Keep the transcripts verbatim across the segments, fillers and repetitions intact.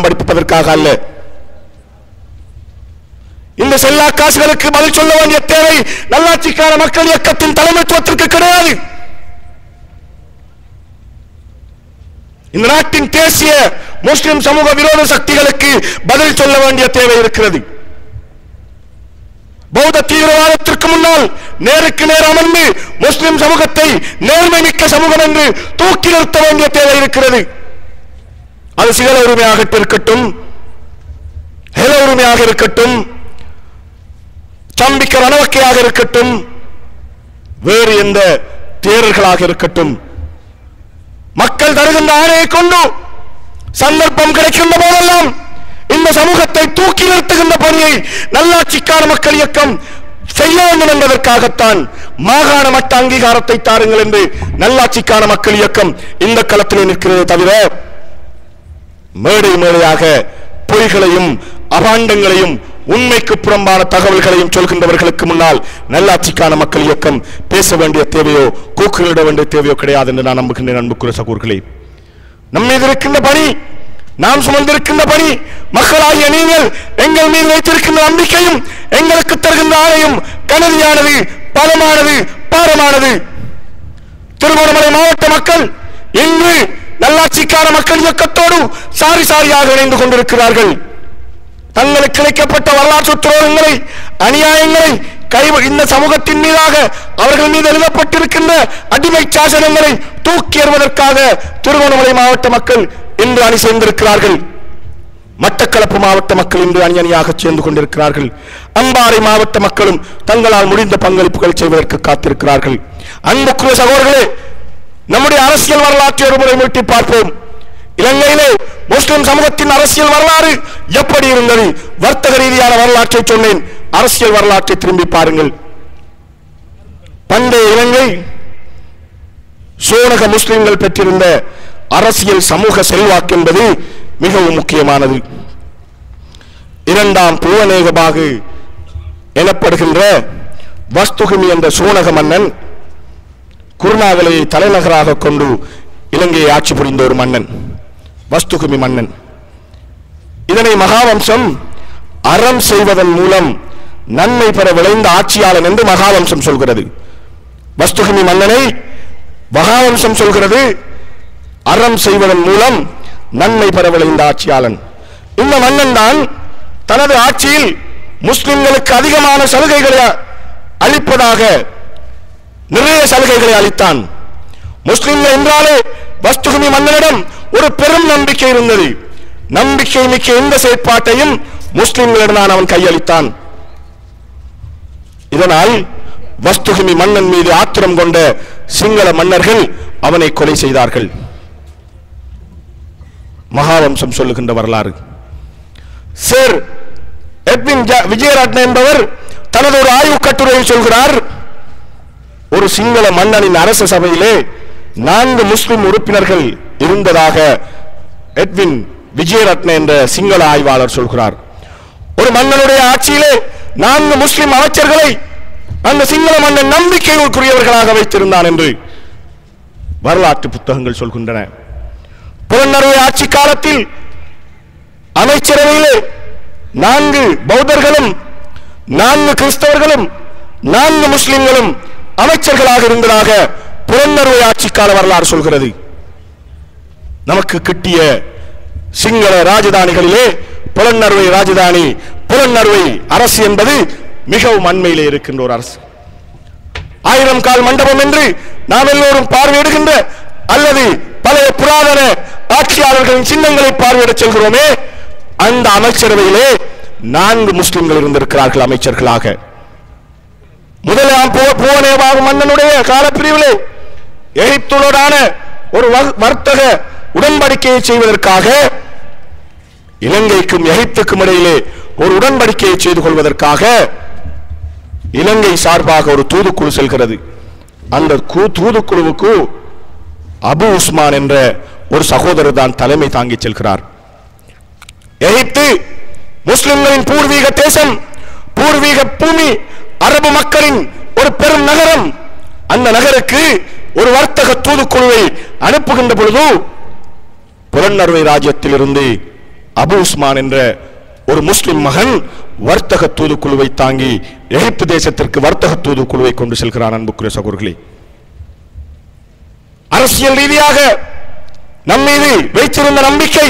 பாடம் படிப்பதற்காக அல்ல. இந்த செல்லா காசுகளுக்கு பதில் சொல்ல வேண்டிய தேவை நல்லாட்சிக்கான மக்கள் இயக்கத்தின் தலைமைத்துவத்திற்கு கிடையாது. இந்த நாட்டின் தேசிய முஸ்லிம் சமூக விரோத சக்திகளுக்கு பதில் சொல்ல வேண்டிய தேவை இருக்கிறது. பௌத்த தீவிரவாதத்திற்கு முன்னால் நேருக்கு நேர் அமர்ந்து முஸ்லிம் சமூகத்தை நேர்மை மிக்க சமூகம் என்று தூக்கி நிறுத்த வேண்டிய தேவை இருக்கிறது. அது சிகள உரிமையாக இருக்கட்டும், ஹெல உரிமையாக இருக்கட்டும், சம்பிக்க ரணவக்கையாக இருக்கட்டும், வேறு எந்த தேரர்களாக இருக்கட்டும், மக்கள் தருகின்ற ஆணையை கொண்டு சந்தர்ப்பம் கிடைக்கின்ற போதெல்லாம் இந்த சமூகத்தை தூக்கி நிறுத்துகின்ற பணியை நல்லாட்சிக்கான மக்கள் இயக்கம் செய்ய வேண்டும் என்பதற்காகத்தான் மாகாண மட்ட அங்கீகாரத்தை தாருங்கள் என்று நல்லாட்சிக்கான மக்கள் இயக்கம் இந்த களத்தில் நிற்கிறது. தவிர மேடை மேடையாக பொய்களையும் அபாண்டங்களையும் உண்மைக்கு புறம்பான தகவல்களையும் சொல்கின்றவர்களுக்கு முன்னால் நல்லாட்சிக்கான மக்கள் இயக்கம் பேச வேண்டிய தேவையோ கூக்குரலிட வேண்டிய தேவையோ கிடையாது என்று நான் நம்புகின்றேன். அன்புக்குரிய சகோதரர்களே, நம் மீது இருக்கின்ற பணி, நாம் சுமந்திருக்கின்ற பணி, மக்களாகிய நீங்கள் எங்கள் மீது வைத்திருக்கின்ற நம்பிக்கையும் எங்களுக்கு தருகின்ற ஆணையும் கனதியானது, பலமானது, பாரமானது. திருகோணமலை மாவட்ட மக்கள் இன்று நல்லாட்சிக்கான மக்கள் இயக்கத்தோடு சாரி சாரியாக இணைந்து கொண்டிருக்கிறார்கள். தங்களுக்கு கிடைக்கப்பட்ட வரலாற்று துரோகங்களை, அநியாயங்களை, இந்த சமூகத்தின் மீதாக அவர்கள் மீது எழுதப்பட்டிருக்கின்ற அடிமை சாசனங்களை தூக்கி எறிவதற்காக திருகோணமலை மாவட்ட மக்கள் இன்று அணி சேர்ந்திருக்கிறார்கள். மட்டக்களப்பு மாவட்ட மக்கள் இன்று அணி அணியாக சேர்ந்து கொண்டிருக்கிறார்கள். அம்பாறை மாவட்ட மக்களும் தங்களால் முடிந்த பங்களிப்புகள் செய்வதற்கு காத்திருக்கிறார்கள். அன்புக்குரிய சகோதரர்களே, நம்முடைய அரசியல் வரலாற்றை ஒரு முறை மீட்டி பார்ப்போம். இலங்கையிலே முஸ்லிம் சமூகத்தின் அரசியல் வரலாறு எப்படி இருந்தது? வர்த்தக ரீதியான வரலாற்றை சொன்னேன். அரசியல் வரலாற்றை திரும்பி பாருங்கள். பண்டைய இலங்கை சோனக முஸ்லிம்கள் பெற்றிருந்த அரசியல் சமூக செல்வாக்கு என்பது மிகவும் முக்கியமானது. இரண்டாம் பூவனேகபாகு எனப்படுகின்ற வஸ்துகிமி என்ற சோனக மன்னன் குருநாகலையை தலைநகராக கொண்டு இலங்கையை ஆட்சி புரிந்த ஒரு மன்னன், வஸ்துகிமி மன்னன். இதனை மகாவம்சம் அறம் செய்வதன் மூலம் நன்மை பெற விளைந்த ஆட்சியாளன் என்று மகாவம்சம் சொல்கிறது. வஸ்துகிமி மன்னனை மகாவம்சம் சொல்கிறது அறம் செய்வதன் மூலம் நன்மை பெற விளைந்த ஆட்சியாளன். இந்த மன்னன் தான் தனது ஆட்சியில் முஸ்லிம்களுக்கு அதிகமான சலுகைகளை அளிப்பதாக நிறைய சலுகைகளை அளித்தான். முஸ்லிம்கள் என்றாலே வஸ்துகிமி மன்னனிடம் ஒரு பெரும் நம்பிக்கை இருந்தது. நம்பிக்கை மிக்க எந்த செயற்பாட்டையும் முஸ்லிம்களிடம் அவன் கையளித்தான். இதனால் வஸ்துகிமி மன்னன் மீது ஆத்திரம் கொண்ட சிங்கள மன்னர்கள் அவனை கொலை செய்தார்கள். மகாவம்சம் சொல்லுகின்ற வரலாறு. சர் எட்வின் விஜயரட்ன என்பவர் தனது ஒரு ஆய்வு கட்டுரையில் சொல்கிறார், ஒரு சிங்கள மன்னனின் அரச சபையிலே நான்கு முஸ்லிம் உறுப்பினர்கள் இருந்ததாக எட்வின் விஜயரட்ன என்ற சிங்கள ஆய்வாளர் சொல்கிறார். ஒரு மன்னனுடைய ஆட்சியிலே நான்கு முஸ்லிம் அமைச்சர்களை அந்த சிங்கள மன்னன் நம்பிக்கைக்குரியவர்களாக வைத்திருந்தான் என்று வரலாற்று புத்தகங்கள் சொல்கின்றன. புலனறுவை ஆட்சி காலத்தில் அமைச்சரவையிலே நான்கு பௌத்தர்களும் நான்கு கிறிஸ்தவர்களும் நான்கு முஸ்லிம்களும் அமைச்சர்களாக இருந்ததாக புலனறுவை ஆட்சி கால வரலாறு சொல்கிறது. நமக்கு கிட்டிய சிங்கள ராஜதானிகளிலே புலனறுவை ராஜதானி, புலனறுவை அரசு என்பது மிகவும் அண்மையிலே இருக்கின்ற ஒரு அரசு. ஆயிரம் கால் மண்டபம் என்று நாம் எல்லோரும் பார்வையிடுகின்ற அல்லது பழைய புராதன ஆட்சியாளர்களின் சின்னங்களை பார்வையிட செல்கிறோமே, அந்த அமைச்சரவையிலே நான்கு முஸ்லிம்கள் இருந்திருக்கிறார்கள் அமைச்சர்களாக. முதலாம் பூவனேபாகு மன்னனுடைய காலப்பிரிவிலே எகிப்துடனான ஒரு வர்த்தக உடன்படிக்கையை செய்வதற்காக இலங்கைக்கும் எகிப்துக்கும் இடையிலே ஒரு உடன்படிக்கையை செய்து கொள்வதற்காக இலங்கை சார்பாக ஒரு தூதுக்குழு செல்கிறது. அந்த தூதுக்குழுவுக்கு அபு உஸ்மான் என்ற ஒரு சகோதரர் தான் தலைமை தாங்கி செல்கிறார். எகிப்து முஸ்லிம்களின் பூர்வீக தேசம், பூர்வீக பூமி, அரபு மக்களின் ஒரு பெரும் நகரம். அந்த நகருக்கு ஒரு வர்த்தக தூதுக்குழுவை அனுப்புகின்ற பொழுது புலனறுவை ராஜ்யத்தில் இருந்து அபு உஸ்மான் என்ற ஒரு முஸ்லிம் மகன் வர்த்தக தூதுக்குழுவை தாங்கி எகிப்து தேசத்திற்கு வர்த்தக தூதுக்குழுவை கொண்டு செல்கிறான். அன்புக்குரிய சகோதரர்களே, அரசியல் ரீதியாக நம் மீது வைத்திருந்த நம்பிக்கை,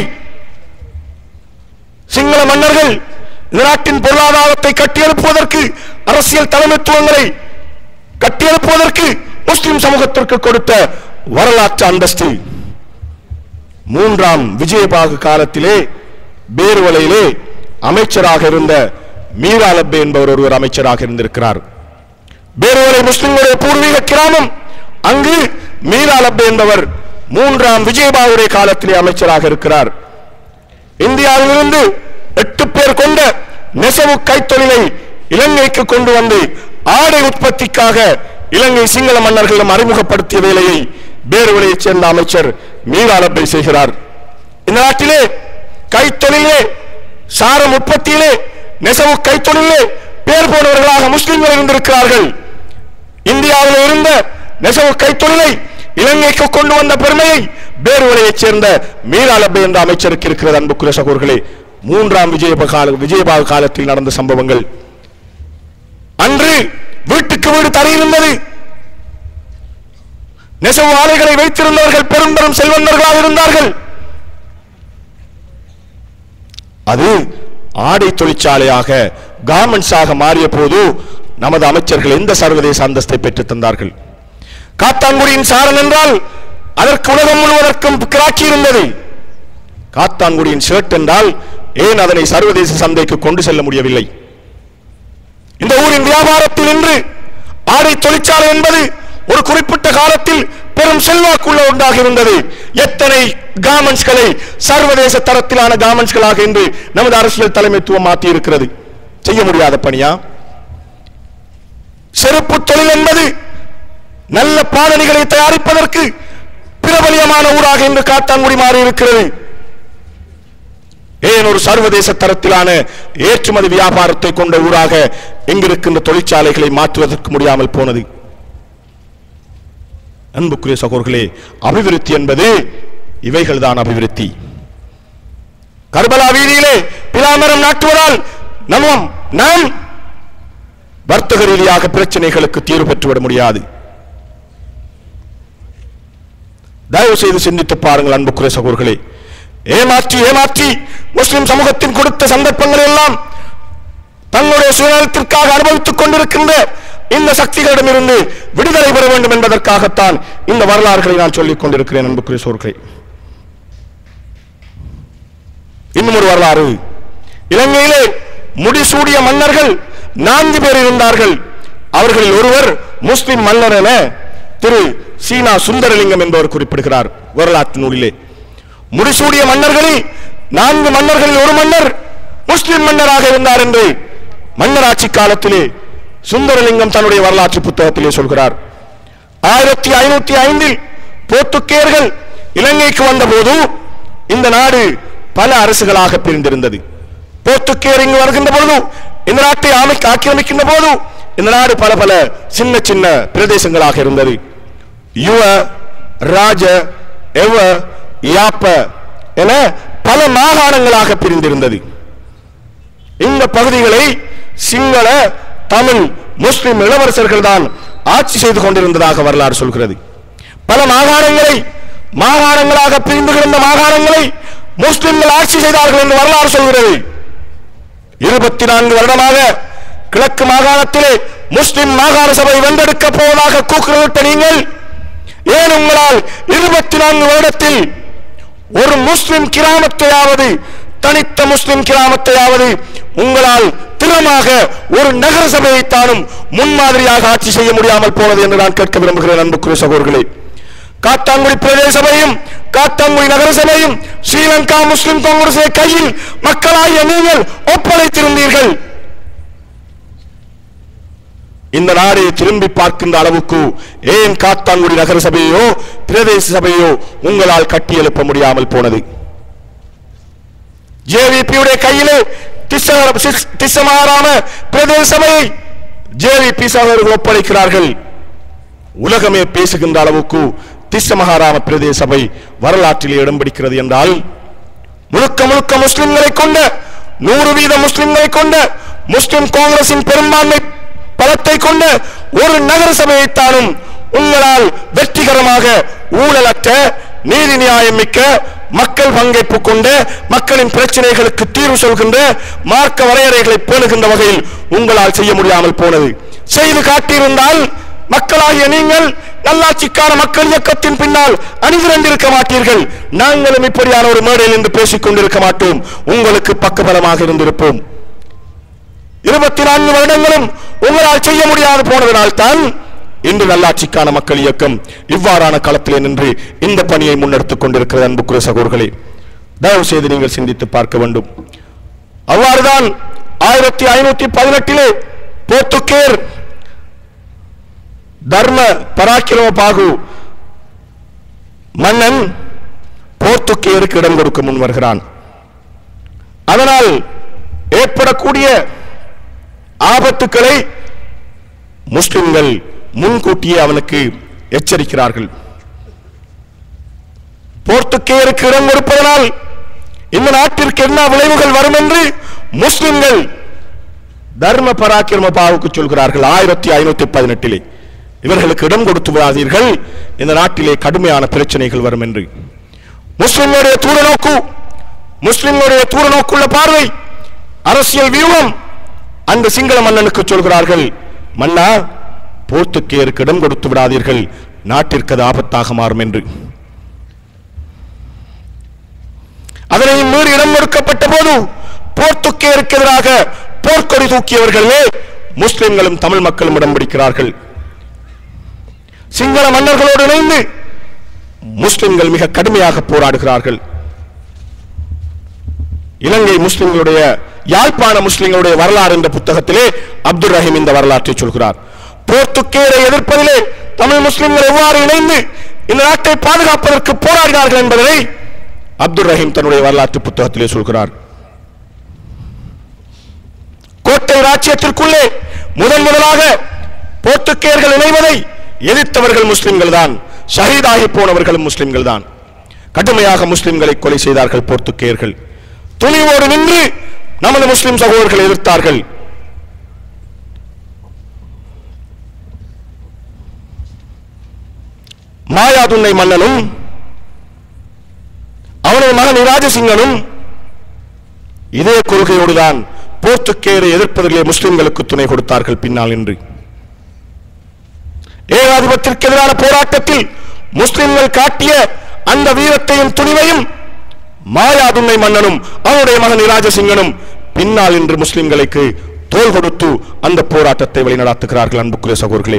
சிங்கள மன்னர்கள் இந்த நாட்டின் பொருளாதாரத்தை கட்டியெழுப்புவதற்கு, அரசியல் தலைமைத்துவங்களை கட்டியெழுப்புவதற்கு முஸ்லிம் சமூகத்திற்கு கொடுத்த வரலாற்று அந்தஸ்து, மூன்றாம் விஜயபாகு காலத்திலே பேர்வலையிலே அமைச்சராக இருந்த மீரா லப்பே என்பவர் ஒருவர் அமைச்சராக இருந்திருக்கிறார். பேர்வலை முஸ்லிம்களுடைய பூர்வீக கிராமம். அங்கு மீரா லப்பே என்பவர் மூன்றாம் விஜயபாகுடைய காலத்திலே அமைச்சராக இருக்கிறார். இந்தியாவிலிருந்து எட்டு பேர் கொண்ட நெசவு கைத்தொழிலை இலங்கைக்கு கொண்டு வந்து ஆடை உற்பத்திக்காக இலங்கை சிங்கள மன்னர்களிடம் அறிமுகப்படுத்திய வேலையை பேர்வலையைச் சேர்ந்த அமைச்சர் மீரா லப்பே செய்கிறார். இந்த நாட்டிலே கைத்தொழிலே, சாரம் உற்பத்தியிலே, நெசவு கைத்தொழிலே பேர் போனவர்களாக முஸ்லிம்கள் இருந்திருக்கிறார்கள். இந்தியாவில் இருந்த நெசவு கைத்தொழிலை இலங்கைக்கு கொண்டு வந்த பெருமையை பேர்வலையைச் சேர்ந்த மீரா லப்பே என்ற அமைச்சருக்கு இருக்கிறது. அன்புக்குரிய சகோதரர்களே, மூன்றாம் விஜயபாகு விஜயபாகு காலத்தில் நடந்த சம்பவங்கள். அன்று வீட்டுக்கு வீடு தரையிருந்தது. நெசவு ஆலைகளை வைத்திருந்தவர்கள் பெரும் பெரும் செல்வந்தர்களாக இருந்தார்கள். அது ஆடை தொழிற்சாலையாக, கார்மெண்ட்ஸாக மாறிய போது நமது அமைச்சர்கள் எந்த சர்வதேச அந்தஸ்தை பெற்று தந்தார்கள்? காத்தான்குடியின் சாரன் என்றால் அதற்கு உலகம் முழுவதற்கும் கிராக்கி இருந்தது. காத்தான்குடியின் ஷர்ட் என்றால் ஏன் அதனை சர்வதேச சந்தைக்கு கொண்டு செல்ல முடியவில்லை? இந்த ஊரின் வியாபாரத்தில் இன்று ஆடை தொழிற்சாலை என்பது ஒரு குறிப்பிட்ட காலத்தில் பெரும் செல்வாக்குள்ள ஒன்றாக இருந்தது. எத்தனை கார்மெண்ட்ஸ்களை சர்வதேச தரத்திலான கார்மெண்ட்ஸ்களாக இன்று நமது அரசியல் தலைமைத்துவம் மாற்றி இருக்கிறது. செய்ய முடியாத பணியா? செருப்பு தொழில் என்பது நல்ல பாதணிகளை தயாரிப்பதற்கு பிரபலியமான ஊராக இன்று காத்தான்குடி மாறி இருக்கிறது. ஏன் ஒரு சர்வதேச தரத்திலான ஏற்றுமதி வியாபாரத்தை கொண்ட ஊராக இங்கிருக்கின்ற தொழிற்சாலைகளை மாற்றுவதற்கு முடியாமல் போனது? அன்புக்குரிய சகோதரர்களே, அபிவிருத்தி என்பது இவைகள் தான் அபிவிருத்தி. கர்பலா வீதியிலே பிலாமரம் நாட்டுவதால் நம்ம நாம் வர்த்தக ரீதியாக பிரச்சனைகளுக்கு தீர்வு பெற்றுவிட முடியாது. தயவு செய்து சிந்தித்து பாருங்கள் அன்புக்குரிய சகோதரர்களே. ஏமாற்றி ஏமாற்றி முஸ்லிம் சமூகத்தின் கொடுத்த சந்தர்ப்பங்கள் எல்லாம் தங்களுடைய சுயநலத்திற்காக அனுபவித்துக் கொண்டிருக்கின்ற இந்த சக்திகளிடமிருந்து விடுதலை பெற வேண்டும் என்பதற்காகத்தான் இந்த வரலாறுகளை நான் சொல்லிக் கொண்டிருக்கிறேன். அன்புக்குரிய சகோதரர்களே, இன்னும் ஒரு வரலாறு. இலங்கையிலே முடிசூடிய மன்னர்கள் நான்கு பேர் இருந்தார்கள். அவர்களில் ஒருவர் முஸ்லிம் மன்னர் என திரு சீனா சுந்தரலிங்கம் என்பவர் குறிப்பிடுகிறார் வரலாற்று நூலிலே. முடிசூடிய மன்னர்களில் நான்கு மன்னர்களில் ஒரு மன்னர் முஸ்லிம் மன்னராக இருந்தார் என்று மன்னராட்சி காலத்திலே சுந்தரலிங்கம் தன்னுடைய வரலாற்று புத்தகத்திலே சொல்கிறார். ஆயிரத்தி ஐநூத்தி ஐந்தில் போர்த்துகேயர்கள் இலங்கைக்கு வந்தபோது இந்த நாடு பல அரசுகளாக பிரிந்திருந்தது. போர்த்துகேயர் இங்கு வருகின்ற பொழுது, இந்த நாட்டை ஆக்கிரமிக்கின்ற போது இந்த நாடு பல பல சின்ன சின்ன பிரதேசங்களாக இருந்தது. யுவ, ராஜ, எவ, யாப்ப என பல மாகாணங்களாக பிரிந்திருந்தது. இந்த பகுதிகளை சிங்கள, தமிழ், முஸ்லிம் இளவரசர்கள் தான் ஆட்சி செய்து கொண்டிருந்ததாக வரலாறு சொல்கிறது. பல மாகாணங்களை மாகாணங்களாக பிரிந்து கிடந்த மாகாணங்களை முஸ்லிம்கள் ஆட்சி செய்தார்கள் என்று வரலாறு சொல்கிறது. இருபத்தி நான்கு வருடமாக கிழக்கு மாகாணத்திலே முஸ்லிம் மாகாண சபை வென்றெடுக்க போவதாக கூக்குரலிட்ட நீங்கள் ஏன் உங்களால் இருபத்தி நான்கு வருடத்தில் ஒரு முஸ்லிம் கிராமத்தையாவது, தனித்த முஸ்லிம் கிராமத்தையாவது உங்களால் திறமாக ஒரு நகர சபையை தானும் முன்மாதிரியாக ஆட்சி செய்ய முடியாமல் போனது என்று நான் கேட்க விரும்புகிறேன். அன்புக்குரிய சகோதரர்களே, காத்தான்குடி பிரதேச சபையும் காத்தான்குடி நகர சபையும் ஸ்ரீலங்கா முஸ்லிம் காங்கிரஸை கையில் மக்களாகிய நீங்கள் ஒப்படைத்திருந்தீர்கள். இந்த நாடை திரும்பி பார்க்கின்ற அளவுக்கு ஏன் காத்தான்குடி நகர சபையோ பிரதேச சபையோ உங்களால் கட்டியெழுப்ப முடியாமல் போனது? ஜேவிபியுடைய கையிலே திஸ்ஸமஹாராம பிரதேச சபையை ஜேவிபி சகோதரர்கள் ஒப்படைக்கிறார்கள். உலகமே பேசுகின்ற அளவுக்கு திஸ்ஸமஹாராம பிரதேச சபை வரலாற்றிலே இடம் பிடிக்கிறது என்றால் முழுக்க முழுக்க முஸ்லிம்களை கொண்ட நூறு வீத முஸ்லிம்களை கொண்ட முஸ்லிம் காங்கிரசின் பெரும்பான்மை பலத்தை கொண்ட ஒரு நகர சபையைத்தானும் உங்களால் வெற்றிகரமாக ஊழலற்ற நீதி நியாயம் மிக்க மக்கள் பங்கேற்பு கொண்ட மக்களின் பிரச்சனைகளுக்கு தீர்வு சொல்கின்ற மார்க்க வரையறைகளை பேணுகின்ற வகையில் உங்களால் செய்ய முடியாமல் போனது. செய்து காட்டியிருந்தால் மக்களாகிய நீங்கள் நல்லாட்சிக்கான மக்கள் இயக்கத்தின் பின்னால் அணிதிரண்டிருக்க மாட்டீர்கள். நாங்களும் இப்படியான ஒரு மேடையில் இருந்து பேசிக் கொண்டிருக்க மாட்டோம். உங்களுக்கு பக்கபலமாக இருந்திருப்போம். இருபத்தி நான்கு வருடங்களும் உங்களால் செய்ய முடியாது போனதனால் தான் இன்று நல்லாட்சிக்கான மக்கள் இயக்கம் இவ்வாறான களத்திலே நின்று இந்த பணியை முன்னெடுத்துக் கொண்டிருக்கிறது. அன்புக்குரிய சகோதரர்களே, தயவு செய்து நீங்கள் சிந்தித்து பார்க்க வேண்டும். அவ்வாறுதான் ஆயிரத்தி ஐநூத்தி பதினெட்டிலே போர்த்துகேர் தர்ம பராக்கிரம பாகு மன்னன் போர்த்துகேருக்கு இடம் கொடுக்க முன் வருகிறான். அதனால் ஏற்படக்கூடிய ஆபத்துக்களை முஸ்லிம்கள் முன்கூட்டியே அவனுக்கு எச்சரிக்கிறார்கள். போர்த்துகேருக்கு இடம் கொடுப்பதனால் இந்த நாட்டிற்கு என்ன விளைவுகள் வரும் என்று முஸ்லிம்கள் தர்ம பராக்கிரம பாவுக்கு சொல்கிறார்கள். ஆயிரத்தி ஐநூத்தி பதினெட்டிலே இவர்களுக்கு இடம் கொடுத்து விடாதீர்கள், இந்த நாட்டிலே கடுமையான பிரச்சனைகள் வரும் என்று. முஸ்லிம்களுடைய தூர நோக்கு, முஸ்லிம்களுடைய தூர நோக்குள்ள பார்வை, அரசியல் வியூகம் அந்த சிங்கள மன்னனுக்கு சொல்கிறார்கள், மன்னா போர்த்துகேருக்கு இடம் கொடுத்து விடாதீர்கள், நாட்டிற்கு அது ஆபத்தாக மாறும் என்று. அதனை மீறி இடம் கொடுக்கப்பட்ட போது போர்த்துகேருக்கு எதிராக போர்க்கொடி தூக்கியவர்களே முஸ்லிம்களும் தமிழ் மக்களும் இடம் பிடிக்கிறார்கள். சிங்கள மன்னர்களோடு இணைந்து முஸ்லிம்கள் மிக கடுமையாக போராடுகிறார்கள். இலங்கை முஸ்லிம்களுடைய யாழ்ப்பாண முஸ்லிம்களுடைய வரலாறு என்ற புத்தகத்திலே அப்துல் ரஹீம் இந்த வரலாற்றை சொல்கிறார். போர்த்துகேரை எதிர்ப்பதிலே தமிழ் முஸ்லிம்கள் எவ்வாறு இணைந்து இந்த நாட்டை பாதுகாப்பதற்கு போராடினார்கள் என்பதை அப்துல் ரஹீம் தன்னுடைய வரலாற்று புத்தகத்திலே சொல்கிறார். கோட்டை ராஜ்யத்திற்குள்ளே முதன் முதலாக போர்த்துகேயர்கள் இணைவதை எதிர்த்தவர்கள் முஸ்லிம்கள் தான், ஷஹீதாகி போனவர்களும் முஸ்லிம்கள் தான். கடுமையாக முஸ்லிம்களை கொலை செய்தார்கள் போர்த்துகேயர்கள். துணிவோடு நின்று நமது முஸ்லிம் சகோதரர்களை எதிர்த்தார்கள். மாயாதுன்னை மன்னனும் அவனது மகன் ராஜசிங்கனும் இதே கொள்கையோடுதான் போர்த்துகேயரை எதிர்ப்பதிலே முஸ்லிம்களுக்கு துணை கொடுத்தார்கள். பின்னால் நின்று ஏகாதிபத்திற்கு எதிரான போராட்டத்தில் முஸ்லிம்கள் காட்டிய அந்த வீரத்தையும் துணிவையும் மாயாதுன்னை மன்னனும் அவனுடைய மகன் ராஜசிங்கனும் பின்னால் இன்று முஸ்லிம்களுக்கு தோள் கொடுத்து அந்த போராட்டத்தை வழிநடத்துகிறார்கள். அன்புக்குரிய சகோதரர்களே,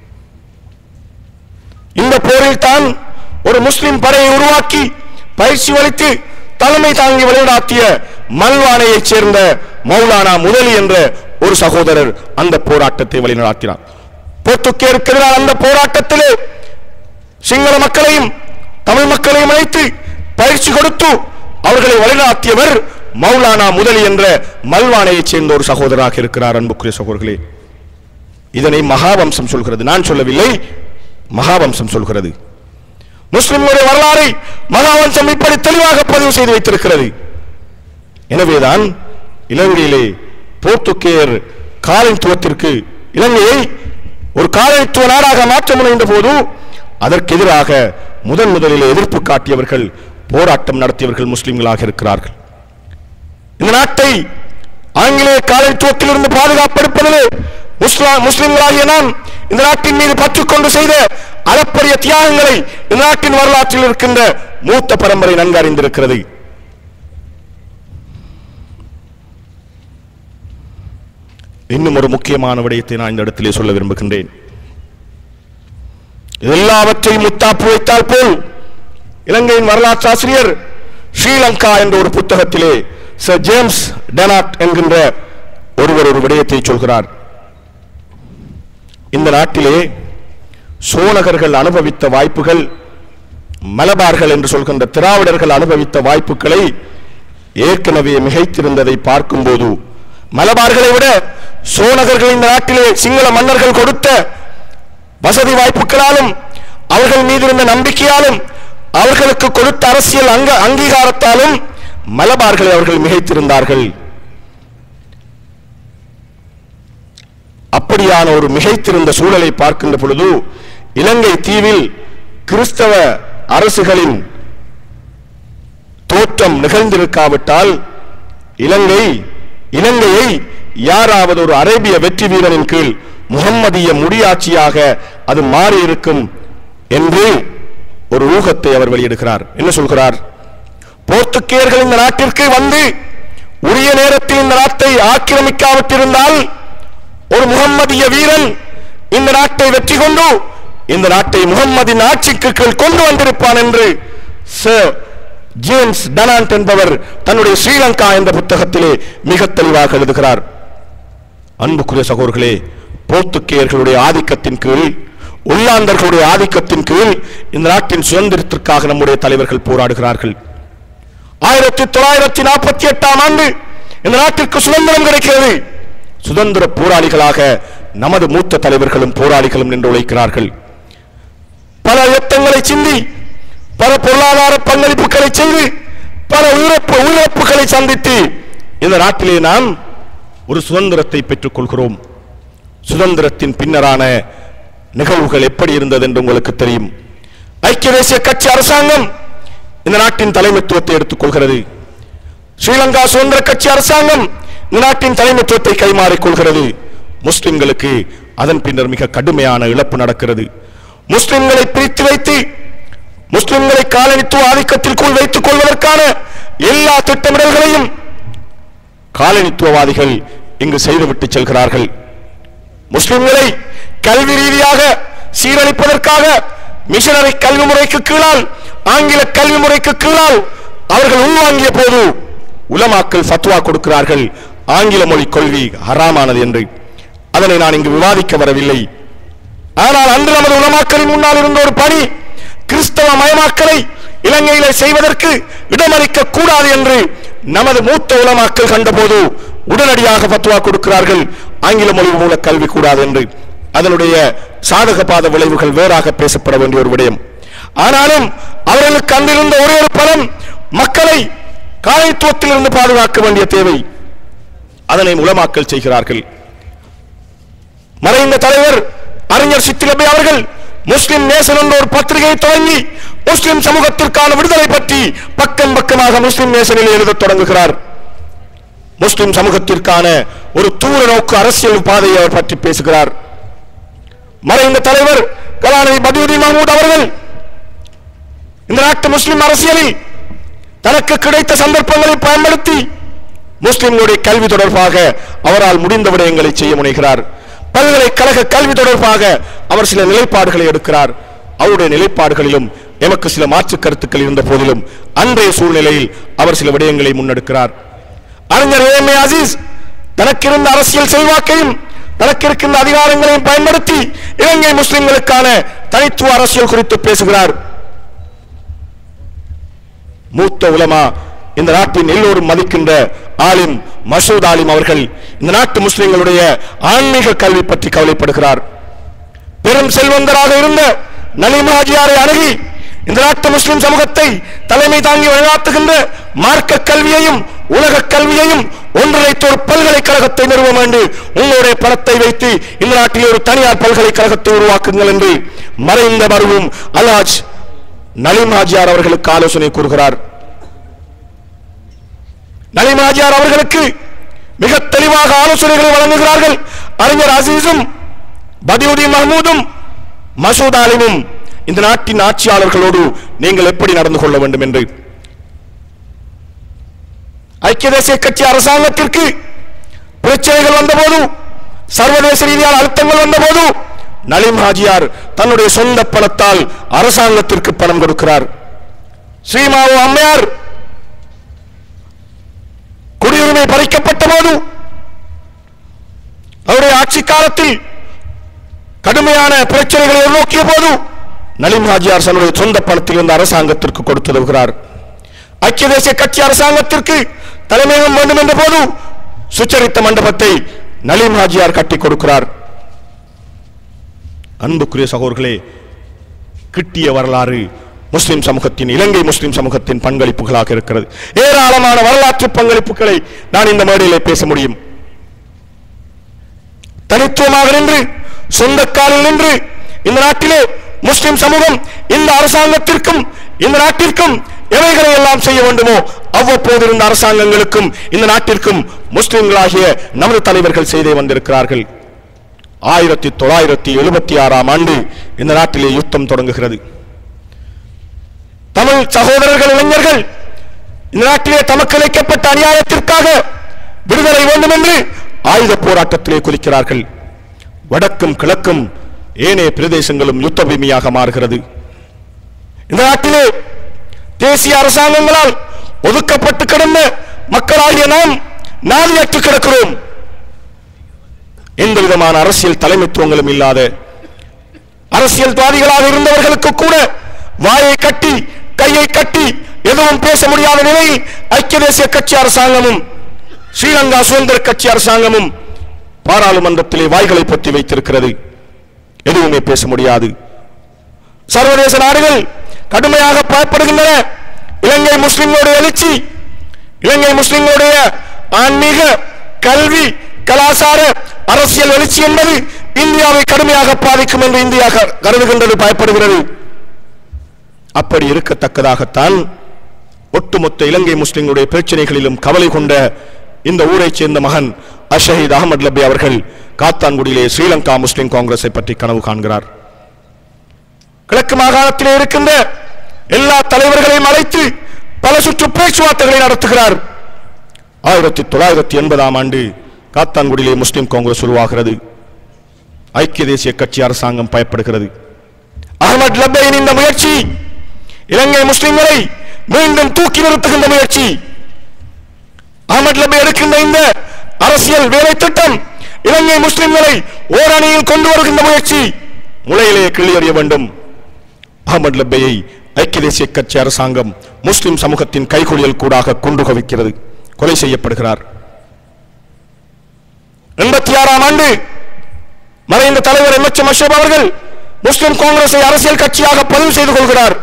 இந்த போரில் தான் ஒரு முஸ்லிம் படையை உருவாக்கி பயிற்சி அளித்து தலைமை தாங்கி வழிநடாத்திய மல்வானையைச் சேர்ந்த மௌலானா முதலி என்ற ஒரு சகோதரர் அந்த போராட்டத்தை வழிநடாத்தினார். போர்த்துகேயருக்கு எதிரான அந்த போராட்டத்திலே சிங்கள மக்களையும் தமிழ் மக்களையும் அழைத்து பயிற்சி கொடுத்து அவர்களை வழிநடத்தியவர் மௌலானா முதலி என்ற மல்வானையைச் சேர்ந்த ஒரு சகோதரராக இருக்கிறார். அன்புக்குரிய சகோதரர்களே, இதனை மகாவம்சம் சொல்கிறது, நான் சொல்லவில்லை, மகாவம்சம் சொல்கிறது. முஸ்லிம்களுடைய வரலாறை மகாவம்சம் இப்படி தெளிவாக பதிவு செய்து வைத்திருக்கிறது. எனவேதான் இலங்கையிலே போர்த்துகேயர் காலனித்துவத்திற்கு இலங்கையை ஒரு காலனித்துவ நாடாக மாற்ற முனைந்த போது அதற்கு எதிராக முதன் முதலில் எதிர்ப்பு காட்டியவர்கள், போராட்டம் நடத்தியவர்கள் முஸ்லிம்களாக இருக்கிறார்கள். இந்த நாட்டை ஆங்கிலேய காலனித்துவத்தில் இருந்து பாதுகாப்பெடுப்பதிலே முஸ்லிம்களாகிய நாம் இந்த நாட்டின் மீது பற்றுக்கொண்டு செய்த அளப்பரிய தியாகங்களை இந்த நாட்டின் வரலாற்றில் இருக்கின்ற மூத்த பரம்பரை நன்கு அறிந்திருக்கிறது. இன்னும் ஒரு முக்கியமான விடயத்தை நான் இந்த இடத்திலே சொல்ல விரும்புகின்றேன். எல்லாவற்றையும் முத்தாப்பு வைத்தால் போல் இலங்கையின் வரலாற்று ஆசிரியர் ஸ்ரீலங்கா என்ற ஒரு புத்தகத்திலே சர் ஜேம்ஸ் டெனாட் என்கின்ற ஒருவர் ஒரு விடயத்தை சொல்கிறார். இந்த நாட்டிலே சோனகர்கள் அனுபவித்த வாய்ப்புகள், மலபார்கள் என்று சொல்கின்ற திராவிடர்கள் அனுபவித்த வாய்ப்புகளை ஏற்கனவே மிகைத்திருந்ததை பார்க்கும்போது மலபார்களை விட சோனகர்கள் இந்த நாட்டிலே சிங்கள மன்னர்கள் கொடுத்த வசதி வாய்ப்புகளாலும் அவர்கள் மீது இருந்த நம்பிக்கையாலும் அவர்களுக்கு கொடுத்த அரசியல் அங்க அங்கீகாரத்தாலும் மலபார்களை அவர்கள் மிகைத்திருந்தார்கள். அப்படியான ஒரு மிகைத்திருந்த சூழலை பார்க்கின்ற பொழுது இலங்கை தீவில் கிறிஸ்தவ அரசுகளின் தோற்றம் நிகழ்ந்திருக்காவிட்டால் இலங்கை இலங்கையை யாராவது ஒரு அரேபிய வெற்றி வீரனின் கீழ் முகம்மதிய முடியாட்சியாக அது மாறி இருக்கும் என்று ஒரு ஊகத்தை அவர் வெளியிடுகிறார். என்ன சொல்கிறார்? போர்த்துகேயர்கள் இந்த நாட்டிற்கு வந்து உரிய நேரத்தில் இந்த நாட்டை ஆக்கிரமிக்காவிட்டிருந்தால் ஒரு முகம்மதிய வீரன் இந்த நாட்டை வெற்றி கொண்டு இந்த நாட்டை முகம்மதின் ஆட்சிக்கு கீழ் கொண்டு வந்திருப்பான் என்று சர் ஜேம்ஸ் டனான்ட் என்பவர் தன்னுடைய ஸ்ரீலங்கா என்ற புத்தகத்திலே மிக தெளிவாக எழுதுகிறார். அன்புக்குரிய சகோதரர்களே, போர்த்துகேயர்களுடைய ஆதிக்கத்தின் கீழ், உள்ளாந்தர்களுடைய ஆதிக்கத்தின் கீழ் இந்த நாட்டின் சுதந்திரத்திற்காக நம்முடைய தலைவர்கள் போராடுகிறார்கள். ஆயிரத்தி தொள்ளாயிரத்தி நாற்பத்தி எட்டாம் ஆண்டு இந்த நாட்டிற்கு சுதந்திரம் கிடைக்கிறது. சுதந்திர போராளிகளாக நமது மூத்த தலைவர்களும் போராளிகளும் நின்று உழைக்கிறார்கள். பல யுத்தங்களை சிந்தி, பல பொருளாதார பங்களிப்புகளை செய்து, பல உயிரிழப்பு உயிரிழப்புகளை சந்தித்து இந்த நாட்டிலே நாம் ஒரு சுதந்திரத்தை பெற்றுக் கொள்கிறோம். சுதந்திரத்தின் பின்னரான நிகழ்வுகள் எப்படி இருந்தது என்று உங்களுக்கு தெரியும். ஐக்கிய தேசிய கட்சி அரசாங்கம் இந்த நாட்டின் தலைமைத்துவத்தை எடுத்துக் கொள்கிறது. ஸ்ரீலங்கா சுதந்திர கட்சி அரசாங்கம் இந்த நாட்டின் தலைமைத்துவத்தை கைமாறிக் கொள்கிறது. முஸ்லிம்களுக்கு அதன் பின்னர் மிக கடுமையான இழப்பு நடக்கிறது. முஸ்லிம்களை பிரித்து வைத்து முஸ்லிம்களை காலனித்துவ ஆதிக்கத்திற்குள் வைத்துக் கொள்வதற்கான எல்லா திட்டமிடல்களையும் காலனித்துவவாதிகள் இங்கு செய்துவிட்டு செல்கிறார்கள். முஸ்லிம்களை கல்வி ரீதியாக சீரழிப்பதற்காக மிஷனரி கல்வி முறைக்கு கீழால், ஆங்கில கல்வி முறைக்கு கீழால் அவர்கள் உள்வாங்கிய போது உலமாக்கள் ஃபத்வா கொடுக்கிறார்கள், ஆங்கில மொழி கொள்கை ஹராமானது என்று. அதனை நான் இங்கு விவாதிக்க வரவில்லை. ஆனால் அன்று நமது உலமாக்களின் முன்னால் இருந்த ஒரு பணி, கிறிஸ்தவ மயமாக்கலை இலங்கையிலே செய்வதற்கு இடமளிக்க கூடாது என்று நமது மூத்த உலமாக்கள் கண்டபோது உடனடியாக ஃபத்வா கொடுக்கிறார்கள், ஆங்கில மொழி மூல கல்வி கூடாது என்று. அதனுடைய சாதக பாத விளைவுகள் வேறாக பேசப்பட வேண்டிய ஒரு விடயம். ஆனாலும் அவர்களுக்கு அன்றிருந்த ஒரே ஒரு பலம், மக்களை காலனித்துவத்தில் இருந்து பாதுகாக்க வேண்டிய தேவை. அதனை உலமாக்கள் செய்கிறார்கள். மறைந்த தலைவர் அறிஞர் சித்திலபி அவர்கள் முஸ்லிம் நேசன் என்ற ஒரு பத்திரிகையை தொடங்கி முஸ்லிம் சமூகத்திற்கான விடுதலை பற்றி பக்கம் பக்கமாக முஸ்லிம் நேசனில் எழுத தொடங்குகிறார். முஸ்லிம் சமூகத்திற்கான ஒரு தூர நோக்கு அரசியல் பாதையை அவர் பற்றி பேசுகிறார். மறைந்த தலைவர் கலாநிதி பதியுதீன் மஹமூத் அவர்கள் இந்த நாட்டு முஸ்லிம் அரசியலில் தனக்கு கிடைத்த சந்தர்ப்பங்களை பயன்படுத்தி முஸ்லிம்களுடைய கல்வி தொடர்பாக அவரால் முடிந்த விடயங்களை செய்ய முனைகிறார். பல்கலைக்கழக கல்வி தொடர்பாக அவர் சில நிலைப்பாடுகளை எடுக்கிறார். அவருடைய நிலைப்பாடுகளிலும் எமக்கு சில மாற்று கருத்துக்கள் இருந்த போதிலும் அன்றைய சூழ்நிலையில் அவர் சில விடயங்களை முன்னெடுக்கிறார். அறிஞர் ஏ எம் ஏ அசீஸ் தனக்கிருந்த அரசியல் செல்வாக்கையும் தனக்கிருக்கின்ற அதிகாரங்களையும் பயன்படுத்தி இலங்கை முஸ்லிம்களுக்கான தனித்துவ அரசியல் குறித்து பேசுகிறார். மூத்த உலமா, இந்த நாட்டின் எல்லோரும் மதிக்கின்ற ஆலிம் மசூத் ஆலிம் அவர்கள் இந்த நாட்டு முஸ்லிம்களுடைய ஆன்மீக கல்வி பற்றி கவலைப்படுகிறார். பெரும் செல்வந்தராக இருந்த நலீம் ஹாஜியாரை அணுகி இந்த நாட்டு முஸ்லிம் சமூகத்தை தலைமை தாங்கி வழிநடத்துகின்ற மார்க்க கல்வியையும் உலக கல்வியையும் ஒன்றிணைத்த ஒரு பல்கலைக்கழகத்தை நிறுவ வேண்டும், உங்களுடைய பணத்தை வைத்து இந்த நாட்டில் ஒரு தனியார் பல்கலைக்கழகத்தை உருவாக்குங்கள் என்று மறைந்த மருவும் அல்ஹாஜ் நலீம் ஹாஜியார் அவர்களுக்கு ஆலோசனை கூறுகிறார். நலீம் ஹாஜியார் அவர்களுக்கு மிக தெளிவாக ஆலோசனைகளை வழங்குகிறார்கள். அறிஞர் அசீஸும் பதியுதீன் மஹமூதும் மசூத் ஆலிமும் இந்த நாட்டின் ஆட்சியாளர்களோடு நீங்கள் எப்படி நடந்து கொள்ள வேண்டும் என்று. ஐக்கிய தேசிய கட்சி அரசாங்கத்திற்கு பிரச்சனைகள் வந்தபோது, சர்வதேச ரீதியான அழுத்தங்கள் வந்தபோது நலீம் ஹாஜியார் தன்னுடைய சொந்த பணத்தால் அரசாங்கத்திற்கு பணம் கொடுக்கிறார். ஸ்ரீமாவு அம்மையார் குடியுரிமை பறிக்கப்பட்ட போது அவருடைய ஆட்சி காலத்தில் கடுமையான பிரச்சனைகளை எதிர்நோக்கிய போது நலீம் ஹாஜியார் தன்னுடைய சொந்த பணத்தில் இருந்து அரசாங்கத்திற்கு கொடுத்துதவுகிறார். ஐக்கிய தேசிய கட்சி அரசாங்கத்திற்கு தலைமையகம் வேண்டும் என்ற போது சுச்சரித்த மண்டபத்தை நலீம் ஹாஜியார் கட்டி கொடுக்கிறார். அன்புக்குரிய சகோதரர்களே, கிட்டிய வரலாறு முஸ்லிம் சமூகத்தின் இலங்கை முஸ்லிம் சமூகத்தின் பங்களிப்புகளாக இருக்கிறது. ஏராளமான வரலாற்று பங்களிப்புகளை நான் இந்த மேடையிலே பேச முடியும். தனித்துவமாக நின்று சொந்த காலில் நின்று இந்த நாட்டிலே முஸ்லிம் சமூகம் இந்த அரசாங்கத்திற்கும் இந்த நாட்டிற்கும் எவைகளை எல்லாம் செய்ய வேண்டுமோ அவ்வப்போது இருந்த அரசாங்கங்களுக்கும் இந்த நாட்டிற்கும் முஸ்லிம்களாகிய நமது தலைவர்கள் செய்தே வந்திருக்கிறார்கள். ஆயிரத்தி தொள்ளாயிரத்தி எழுபத்தி ஆறாம் ஆண்டு இந்த நாட்டிலே யுத்தம் தொடங்குகிறது. தமிழ் சகோதரர்கள் இளைஞர்கள் இந்த நாட்டிலே தமக்கு இழைக்கப்பட்ட அநியாயத்திற்காக விடுதலை வேண்டும் என்று ஆயுத போராட்டத்திலே குதிக்கிறார்கள். வடக்கும் கிழக்கும் ஏனைய பிரதேசங்களும் யுத்த பூமியாக மாறுகிறது. இந்த நாட்டிலே தேசிய அரசாங்கங்களால் ஒதுக்கப்பட்டு கிடந்த மக்களாகிய நாம் நாதியற்று கிடக்கிறோம். எந்த விதமான அரசியல் தலைமைத்துவங்களும் இல்லாத அரசியல்வாதிகளாக இருந்தவர்களுக்கு கூட வாயை கட்டி கையை கட்டி எதுவும் பேச முடியாத நிலையில் ஐக்கிய தேசிய கட்சி அரசாங்கமும் ஸ்ரீலங்கா சுதந்திர கட்சி அரசாங்கமும் பாராளுமன்றத்திலே வாய்களை பற்றி வைத்திருக்கிறது. எதுவுமே பேச முடியாது. சர்வதேச நாடுகள் கடுமையாக பயப்படுகின்றன. இலங்கை முஸ்லிம்களுடைய எழுச்சி, இலங்கை முஸ்லிம்களுடைய ஆன்மீக கல்வி கலாச்சார அரசியல் எழுச்சி என்பது இந்தியாவை கடுமையாக பாதிக்கும் என்று இந்தியா கருதுகின்றது, பயப்படுகிறது. அப்படி இருக்கத்தக்கதாகத்தான் ஒட்டுமொத்த இலங்கை முஸ்லிம்களுடைய பிரச்சனைகளிலும் கவலை கொண்ட இந்த ஊரை சேர்ந்த மகன் அஷஹீத் அகமது லப்பி அவர்கள் காத்தான்குடியிலே ஸ்ரீலங்கா முஸ்லிம் காங்கிரஸை பற்றி கனவு காண்கிறார். கிழக்கு மாகாணத்திலே இருக்கின்ற எல்லா தலைவர்களையும் அழைத்து பல சுற்று பேச்சுவார்த்தைகளை நடத்துகிறார். ஆயிரத்தி தொள்ளாயிரத்தி எண்பதாம் ஆண்டு காத்தான்குடியிலே முஸ்லிம் காங்கிரஸ் உருவாகிறது. ஐக்கிய தேசிய கட்சி அரசாங்கம் பயப்படுகிறது. அகமது லப்பையின் இந்த முயற்சி இலங்கை முஸ்லிம்களை மீண்டும் தூக்கி நிறுத்துகின்ற முயற்சி. அகமது லப்பை எடுக்கின்ற இந்த அரசியல் வேலை திட்டம் இலங்கை முஸ்லிம்களை ஓரணியில் கொண்டு வருகின்ற முயற்சி முளையிலே கிளியறிய வேண்டும். அகமது லப்பையை ஐக்கிய தேசிய கட்சி அரசாங்கம் முஸ்லிம் சமூகத்தின் கைகொழியல் கூடாக கொண்டு குவிக்கிறது. கொலை செய்யப்படுகிறார். எண்பத்தி ஆறாம் ஆண்டு மறைந்த தலைவர் எம் எச் எம் அஷ்ரப் அவர்கள் முஸ்லிம் காங்கிரஸை அரசியல் கட்சியாக பதிவு செய்து கொள்கிறார்.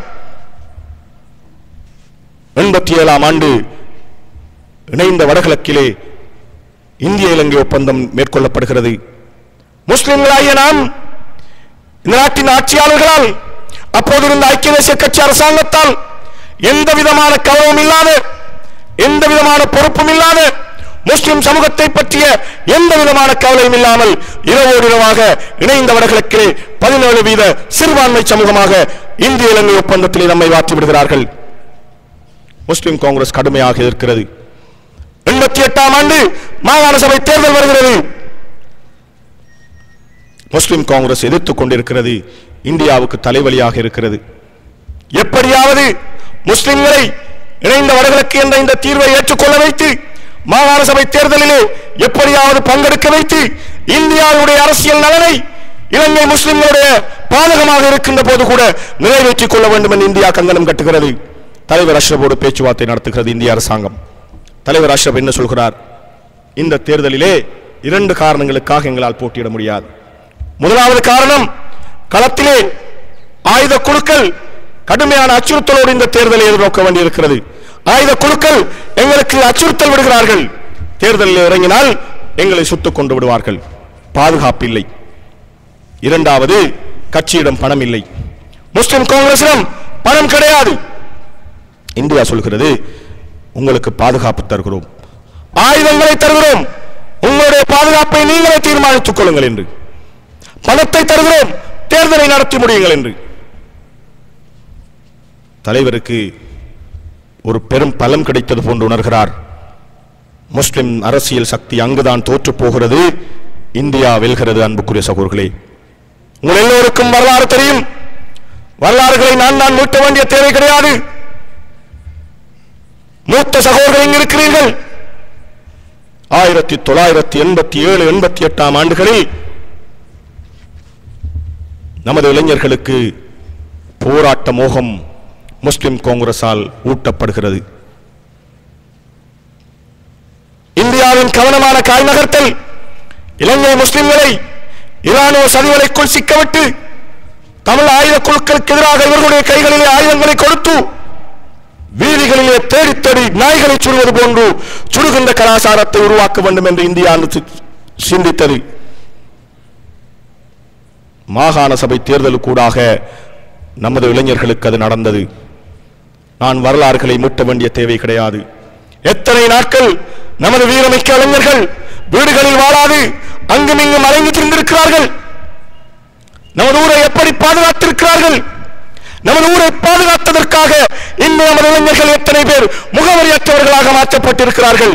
எண்பத்தி ஏழாம் ஆண்டு இணைந்த வடகிழக்கிலே இந்திய இலங்கை ஒப்பந்தம் மேற்கொள்ளப்படுகிறது. முஸ்லிம்களாகிய நாம் இந்த நாட்டின் ஆட்சியாளர்களால் அப்போது இருந்த ஐக்கிய தேசிய கட்சி அரசாங்கத்தால் எந்த விதமான கவனமும் இல்லாத எந்த விதமான பொறுப்பும் இல்லாத முஸ்லிம் சமூகத்தை பற்றிய எந்த விதமான கவலையும் இல்லாமல் இரவோடு இரவாக இணைந்த வடகிழக்கிலே பதினேழு வீத சிறுபான்மை சமூகமாக இந்திய இலங்கை ஒப்பந்தத்திலே நம்மை மாற்றி விடுகிறார்கள். முஸ்லிம் காங்கிரஸ் கடுமையாக எதிர்க்கிறது. எண்பத்தி எட்டாம் ஆண்டு மாகாண சபை தேர்தல் வருகிறது. முஸ்லிம் காங்கிரஸ் எதிர்த்துக் கொண்டிருக்கிறது. இந்தியாவுக்கு தலைவலியாக இருக்கிறது. எப்படியாவது முஸ்லிம்களை இணைந்த வடகிழக்கு என்ற இந்த தீர்வை ஏற்றுக்கொள்ள வைத்து மாகாண சபை தேர்தலிலே எப்படியாவது பங்கெடுக்க வைத்து இந்தியாவுடைய அரசியல் நலனை இலங்கை முஸ்லிம்களுடைய பாதகமாக இருக்கின்ற போது கூட நிறைவேற்றிக் கொள்ள வேண்டும் என்று இந்தியா கங்கணம் கட்டுகிறது. தலைவர் அஷ்ரஃபோடு பேச்சுவார்த்தை நடத்துகிறது இந்திய அரசாங்கம். தலைவர் அஷ்ரஃப் என்ன சொல்கிறார்? இந்த தேர்தலிலே இரண்டு காரணங்களுக்காக எங்களால் போட்டியிட முடியாது. முதலாவது காரணம், களத்திலே ஆயுத குழுக்கள் கடுமையான அச்சுறுத்தலோடு இந்த தேர்தலை எதிர்நோக்க வேண்டியிருக்கிறது. ஆயுத குழுக்கள் எங்களுக்கு அச்சுறுத்தல் விடுகிறார்கள். தேர்தலில் இறங்கினால் எங்களை சுட்டுக் கொண்டு விடுவார்கள். பாதுகாப்பு இல்லை. இரண்டாவது, கட்சியிடம் பணம் இல்லை. முஸ்லிம் காங்கிரசிடம் பணம் கிடையாது. இந்தியா சொல்கிறது, உங்களுக்கு பாதுகாப்பு தருகிறோம், ஆயுதங்களை தருகிறோம், உங்களுடைய பாதுகாப்பை நீங்களே தீர்மானித்துக் கொள்ளுங்கள் என்று. பணத்தை தருகிறோம், தேர்தலை நடத்தி முடியுங்கள் என்று. தலைவருக்கு ஒரு பெரும் பலம் கிடைத்தது போன்று உணர்கிறார். முஸ்லிம் அரசியல் சக்தி அங்குதான் தோற்று போகிறது, இந்தியா வெல்கிறது. அன்புக்குரிய சகோதரர்களே, உங்கள் எல்லோருக்கும் வரலாறு தெரியும். வரலாறுகளை நான் நான் மீட்ட வேண்டிய தேவை கிடையாது. மூத்த சகோதரர்கள் இங்கு இருக்கிறீர்கள். ஆயிரத்தி தொள்ளாயிரத்தி எண்பத்தி ஏழு எண்பத்தி எட்டாம் ஆண்டுகளில் நமது இளைஞர்களுக்கு போராட்ட மோகம் முஸ்லிம் காங்கிரஸால் ஊட்டப்படுகிறது. இந்தியாவின் கவனமான காய் நகர்த்தல் இலங்கை முஸ்லிம்களை இராணுவ சதிவலைக்குள் சிக்கவிட்டு தமிழ் ஆயுத குழுக்களுக்கு எதிராக இவர்களுடைய கைகளிலே ஆயுதங்களை கொடுத்து வீதிகளிலே தேடி தேடி நாய்களை சுடுவது போன்று சுடுகின்ற கலாச்சாரத்தை உருவாக்க வேண்டும் என்று இந்தியா சிந்தித்தது. மாகாண சபை தேர்தலுக்கூடாக நமது இளைஞர்களுக்கு அது நடந்தது. நான் வரலாறுகளை மீட்ட வேண்டிய தேவை கிடையாது. எத்தனை நாட்கள் நமது வீரமிக்க இளைஞர்கள் வீடுகளில் வாழாது அங்கும் இங்கும் அடங்கி திரிந்திருக்கிறார்கள். நமது ஊரை எப்படி பாதுகாத்திருக்கிறார்கள்? நமது ஊரை பாதுகாத்ததற்காக இன்று நமது இளைஞர்கள் எத்தனை பேர் முகவரியற்றவர்களாக மாற்றப்பட்டிருக்கிறார்கள்.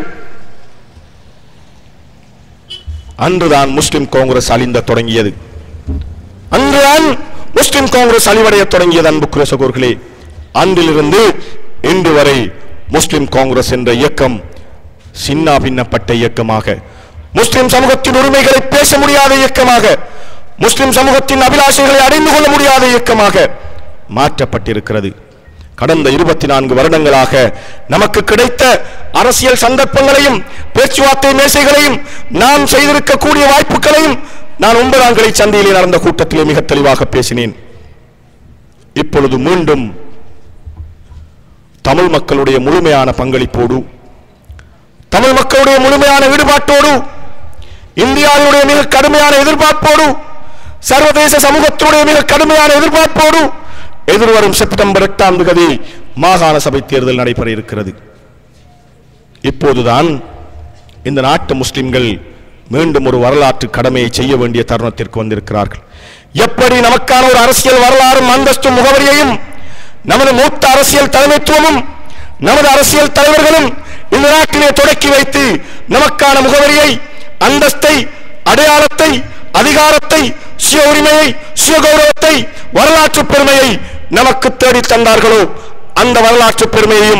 அன்றுதான் முஸ்லிம் காங்கிரஸ் அழிந்த தொடங்கியது. அன்றுதான் முஸ்லிம் காங்கிரஸ் அழிவடைய தொடங்கியது. அன்புக்குரிய சகோதரர்களே, அன்றிலிருந்து இன்று வரை முஸ்லிம் காங்கிரஸ் என்ற இயக்கம் சின்ன பின்னப்பட்ட இயக்கமாக, முஸ்லிம் சமூகத்தின் உரிமைகளை பேச முடியாத இயக்கமாக, முஸ்லிம் சமூகத்தின் அபிலாஷைகளை அடைந்து கொள்ள முடியாத இயக்கமாக மாற்றப்பட்டிருக்கிறது. கடந்த இருபத்தி நான்கு வருடங்களாக நமக்கு கிடைத்த அரசியல் சந்தர்ப்பங்களையும் பேச்சுவார்த்தை மேசைகளையும் நாம் செய்திருக்கக்கூடிய வாய்ப்புகளையும் நான் ஒன்பதாம் கிளை சந்தையிலே நடந்த கூட்டத்திலே மிக தெளிவாக பேசினேன். இப்பொழுது மீண்டும் தமிழ் மக்களுடைய முழுமையான பங்களிப்போடு, தமிழ் மக்களுடைய முழுமையான ஈடுபாட்டோடு, இந்தியாவுடைய மிக கடுமையான எதிர்பார்ப்போடு, சர்வதேச சமூகத்தினுடைய மிக கடுமையான எதிர்பார்ப்போடு எதிர்வரும் செப்டம்பர் எட்டாம் தேதி மாகாண சபை தேர்தல் நடைபெற இருக்கிறது. இப்போதுதான் இந்த நாட்டு முஸ்லிம்கள் மீண்டும் ஒரு வரலாற்று கடமையை செய்ய வேண்டிய தருணத்திற்கு வந்திருக்கிறார்கள். எப்படி நமக்கான ஒரு அரசியல் வரலாறும் அந்தஸ்தும் முகவரியையும் நமது மூத்த அரசியல் தலைமைத்துவமும் நமது அரசியல் தலைவர்களும் இந்த நாட்டிலே தொடக்கி வைத்து நமக்கான முகவரியை, அந்தஸ்தை, அடையாளத்தை, அதிகாரத்தை, சுய உரிமையை, சுய கௌரவத்தை, வரலாற்று பெருமையை நமக்கு தேடி தந்தார்களோ, அந்த வரலாற்று பெருமையையும்,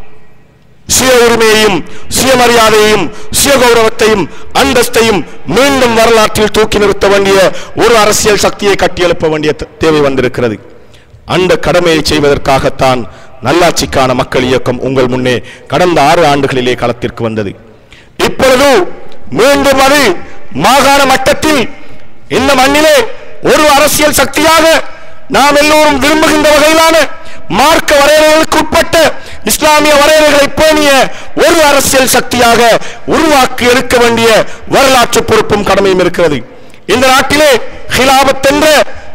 சுய உரிமையையும், சுயமரியாதையையும், சுய கௌரவத்தையும், அந்தஸ்தையும் மீண்டும் வரலாற்றில் தூக்கி நிறுத்த வேண்டிய ஒரு அரசியல் சக்தியை கட்டியெழுப்ப வேண்டிய தேவை வந்திருக்கிறது. அந்த கடமையை செய்வதற்காகத்தான் நல்லாட்சிக்கான மக்கள் இயக்கம் உங்கள் முன்னே கடந்த ஆறு ஆண்டுகளிலே களத்திற்கு வந்தது. இப்பொழுது மீண்டும் அது மாகாண மட்டத்தில் இந்த மண்ணிலே ஒரு அரசியல் சக்தியாக நாம் எல்லோரும் விரும்புகின்ற வகையிலான மார்க்க வரையறைகளுக்கு உட்பட்ட இஸ்லாமிய வரையறைகளை பேணிய ஒரு அரசியல் சக்தியாக உருவாக்கி எடுக்க வேண்டிய வரலாற்று பொறுப்பும் கடமையும் இருக்கிறது. இந்த நாட்டிலே ஹிலாபத் என்ற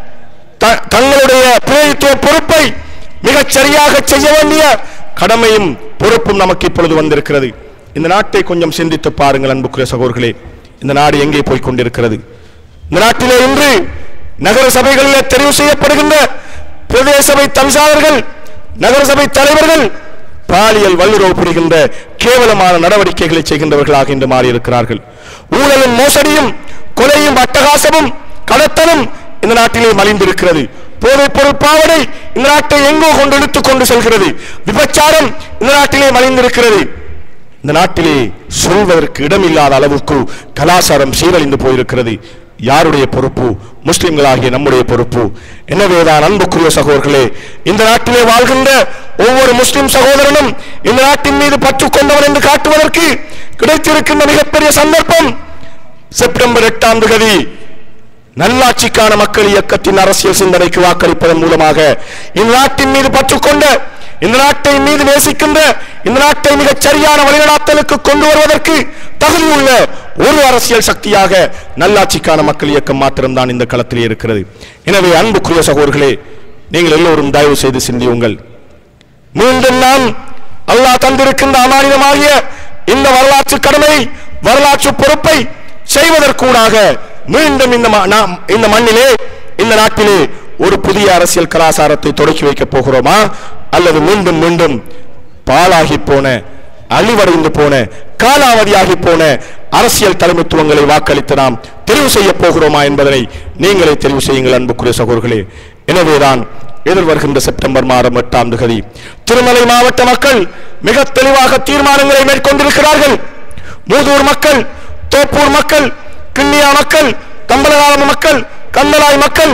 தங்களுடைய பிரதித்துவ பொறுப்பை மிகச் சரியாக செய்ய வேண்டிய கடமையும் பொறுப்பும் நமக்கு இப்பொழுது வந்திருக்கிறது. இந்த நாட்டை கொஞ்சம் சிந்தித்து பாருங்கள் அன்புக்குரிய சகோதரர்களே. இந்த நாடு எங்கே போய் கொண்டிருக்கிறது? இந்த நாட்டிலே இன்று நகர சபைகளிலே தெரிவு செய்யப்படுகின்ற பிரதேச சபை தவிசாளர்கள், நகர சபை தலைவர்கள் பாலியல் வல்லுறவு புரிகின்ற கேவலமான நடவடிக்கைகளை செய்கின்றவர்களாக இன்று மாறியிருக்கிறார்கள். ஊழலும் மோசடியும் கொலையும் அட்டகாசமும் கடத்தலும் இந்த நாட்டிலே மலிந்திருக்கிறது. போதைப் பொருள் பாவனை இந்த நாட்டை எங்கோ கொண்டு இழுத்துக் கொண்டு செல்கிறது. விபச்சாரம் இந்த நாட்டிலே மலிந்திருக்கிறது. இந்த நாட்டிலே சொல்வதற்கு இடமில்லாத அளவுக்கு கலாச்சாரம் சீரழிந்து போயிருக்கிறது. யாருடைய பொறுப்பு? முஸ்லிம்களாகிய நம்முடைய பொறுப்பு. எனவேதான் அன்புக்குரிய சகோதரர்களே, இந்த நாட்டிலே வாழ்கின்ற ஒவ்வொரு முஸ்லிம் சகோதரனும் இந்த நாட்டின் மீது பற்று கொண்டவன் என்று காட்டுவதற்கு கிடைத்திருக்கின்ற மிகப்பெரிய சந்தர்ப்பம் செப்டம்பர் எட்டாம் தேதி நல்லாட்சிக்கான மக்கள் இயக்கத்தின் அரசியல் சிந்தனைக்கு வாக்களிப்பதன் மூலமாக இந்த நாட்டின் மீது பற்றுக்கொண்ட, இந்த நாட்டை மீது நேசிக்கின்ற, இந்த நாட்டை மிகச் சரியான வழிநடாத்தலுக்கு கொண்டு வருவதற்கு தகுதி உள்ள ஒரு அரசியல் சக்தியாக நல்லாட்சிக்கான மக்கள் இயக்கம் மாத்திரம்தான் இந்த களத்திலே இருக்கிறது. எனவே அன்புக்குரிய சகோதரர்களே, நீங்கள் எல்லோரும் தயவு செய்து சிந்தியுங்கள். மீண்டும் நான் அல்லாஹ் தந்திருக்கின்ற அமானிதமாகிய இந்த வரலாற்று கடமை, வரலாற்று பொறுப்பை செய்வதற்கூடாக மீண்டும் இந்த இந்த மண்ணிலே, இந்த நாட்டிலே ஒரு புதிய அரசியல் கலாச்சாரத்தை தொடக்கி வைக்கப் போகிறோமா, அல்லது மீண்டும் மீண்டும் பாழாகி போன, அழிவடைந்து போன, காலாவதியாகி போன அரசியல் தலைமைத்துவங்களை வாக்களித்து நாம் தெரிவு செய்ய போகிறோமா என்பதனை நீங்களே தெரிவு செய்யுங்கள் அன்புக்குரிய சகோதரர்களே. எனவேதான் எதிர்வருகின்ற செப்டம்பர் மாதம் எட்டாம் தேதி திருமலை மாவட்ட மக்கள் மிக தெளிவாக தீர்மானங்களை மேற்கொண்டிருக்கிறார்கள். மூதூர் மக்கள், தோப்பூர் மக்கள், கிண்ணியா மக்கள், தம்பலகாலம் மக்கள், கந்தலாய் மக்கள்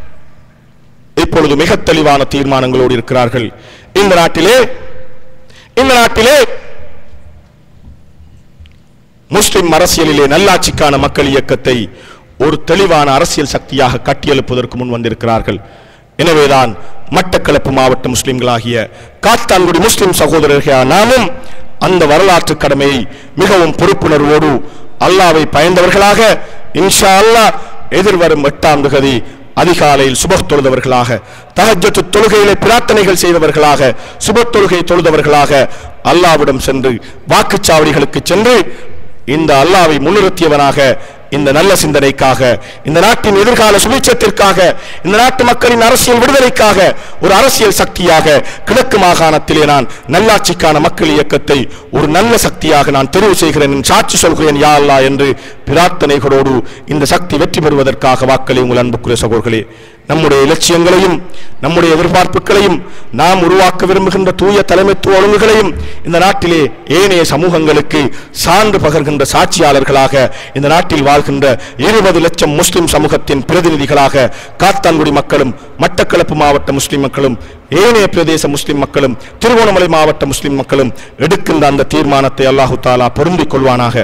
இப்பொழுது மிக தெளிவான தீர்மானங்களோடு இருக்கிறார்கள். இந்த நாட்டிலே இந்த நாட்டிலே முஸ்லிம் அரசியலிலே நல்லாட்சிக்கான மக்கள் இயக்கத்தை ஒரு தெளிவான அரசியல் சக்தியாக கட்டியெழுப்பதற்கு முன் வந்திருக்கிறார்கள். எனவேதான் மட்டக்களப்பு மாவட்ட முஸ்லிம்களாகிய காத்தான்குடி முஸ்லிம் சகோதரர்கள் நாமும் அந்த வரலாற்று கடமையை மிகவும் பொறுப்புணர்வோடு அல்லாஹ்வை பயந்தவர்களாக இன்ஷா அல்லாஹ் எதிர்வரும் எட்டாம் தேதி அதிகாலையில் சுபஹ் தொழுதவர்களாக, தஹஜ்ஜத் தொழுகையிலே பிரார்த்தனைகள் செய்தவர்களாக, சுபஹ் தொழுகை தொழுதவர்களாக அல்லாஹ்விடம் சென்று வாக்குச்சாவடிகளுக்கு சென்று இந்த அல்லாஹ்வை முன்னிறுத்தியவனாக, இந்த நல்ல சிந்தனைக்காக, இந்த நாட்டின் எதிர்கால சுபிட்சத்திற்காக, இந்த நாட்டு மக்களின் அரசியல் விடுதலைக்காக ஒரு அரசியல் சக்தியாக கிழக்கு மாகாணத்திலே நான் நல்லாட்சிக்கான மக்கள் இயக்கத்தை ஒரு நல்ல சக்தியாக நான் தெரிவு செய்கிறேன், சாட்சி சொல்கிறேன் யா அல்லாஹ் என்று பிரார்த்தனைகளோடு இந்த சக்தி வெற்றி பெறுவதற்காக வாக்களி உங்கள் அன்புக்குரிய சகோதரர்களே. நம்முடைய இலட்சியங்களையும் நம்முடைய எதிர்பார்ப்புகளையும் நாம் உருவாக்க விரும்புகின்ற தூய தலைமைத்துவ ஒழுங்குகளையும் இந்த நாட்டிலே ஏனைய சமூகங்களுக்கு சான்று பகர்கின்ற சாட்சியாளர்களாக இந்த நாட்டில் வாழ்கின்ற இருபது லட்சம் முஸ்லிம் சமூகத்தின் பிரதிநிதிகளாக காத்தான்குடி மக்களும், மட்டக்களப்பு மாவட்ட முஸ்லிம் மக்களும், ஏனைய பிரதேச முஸ்லிம் மக்களும், திருகோணமலை மாவட்ட முஸ்லிம் மக்களும் எடுக்கின்ற அந்த தீர்மானத்தை அல்லாஹு தாலா பொருந்திக் கொள்வானாக.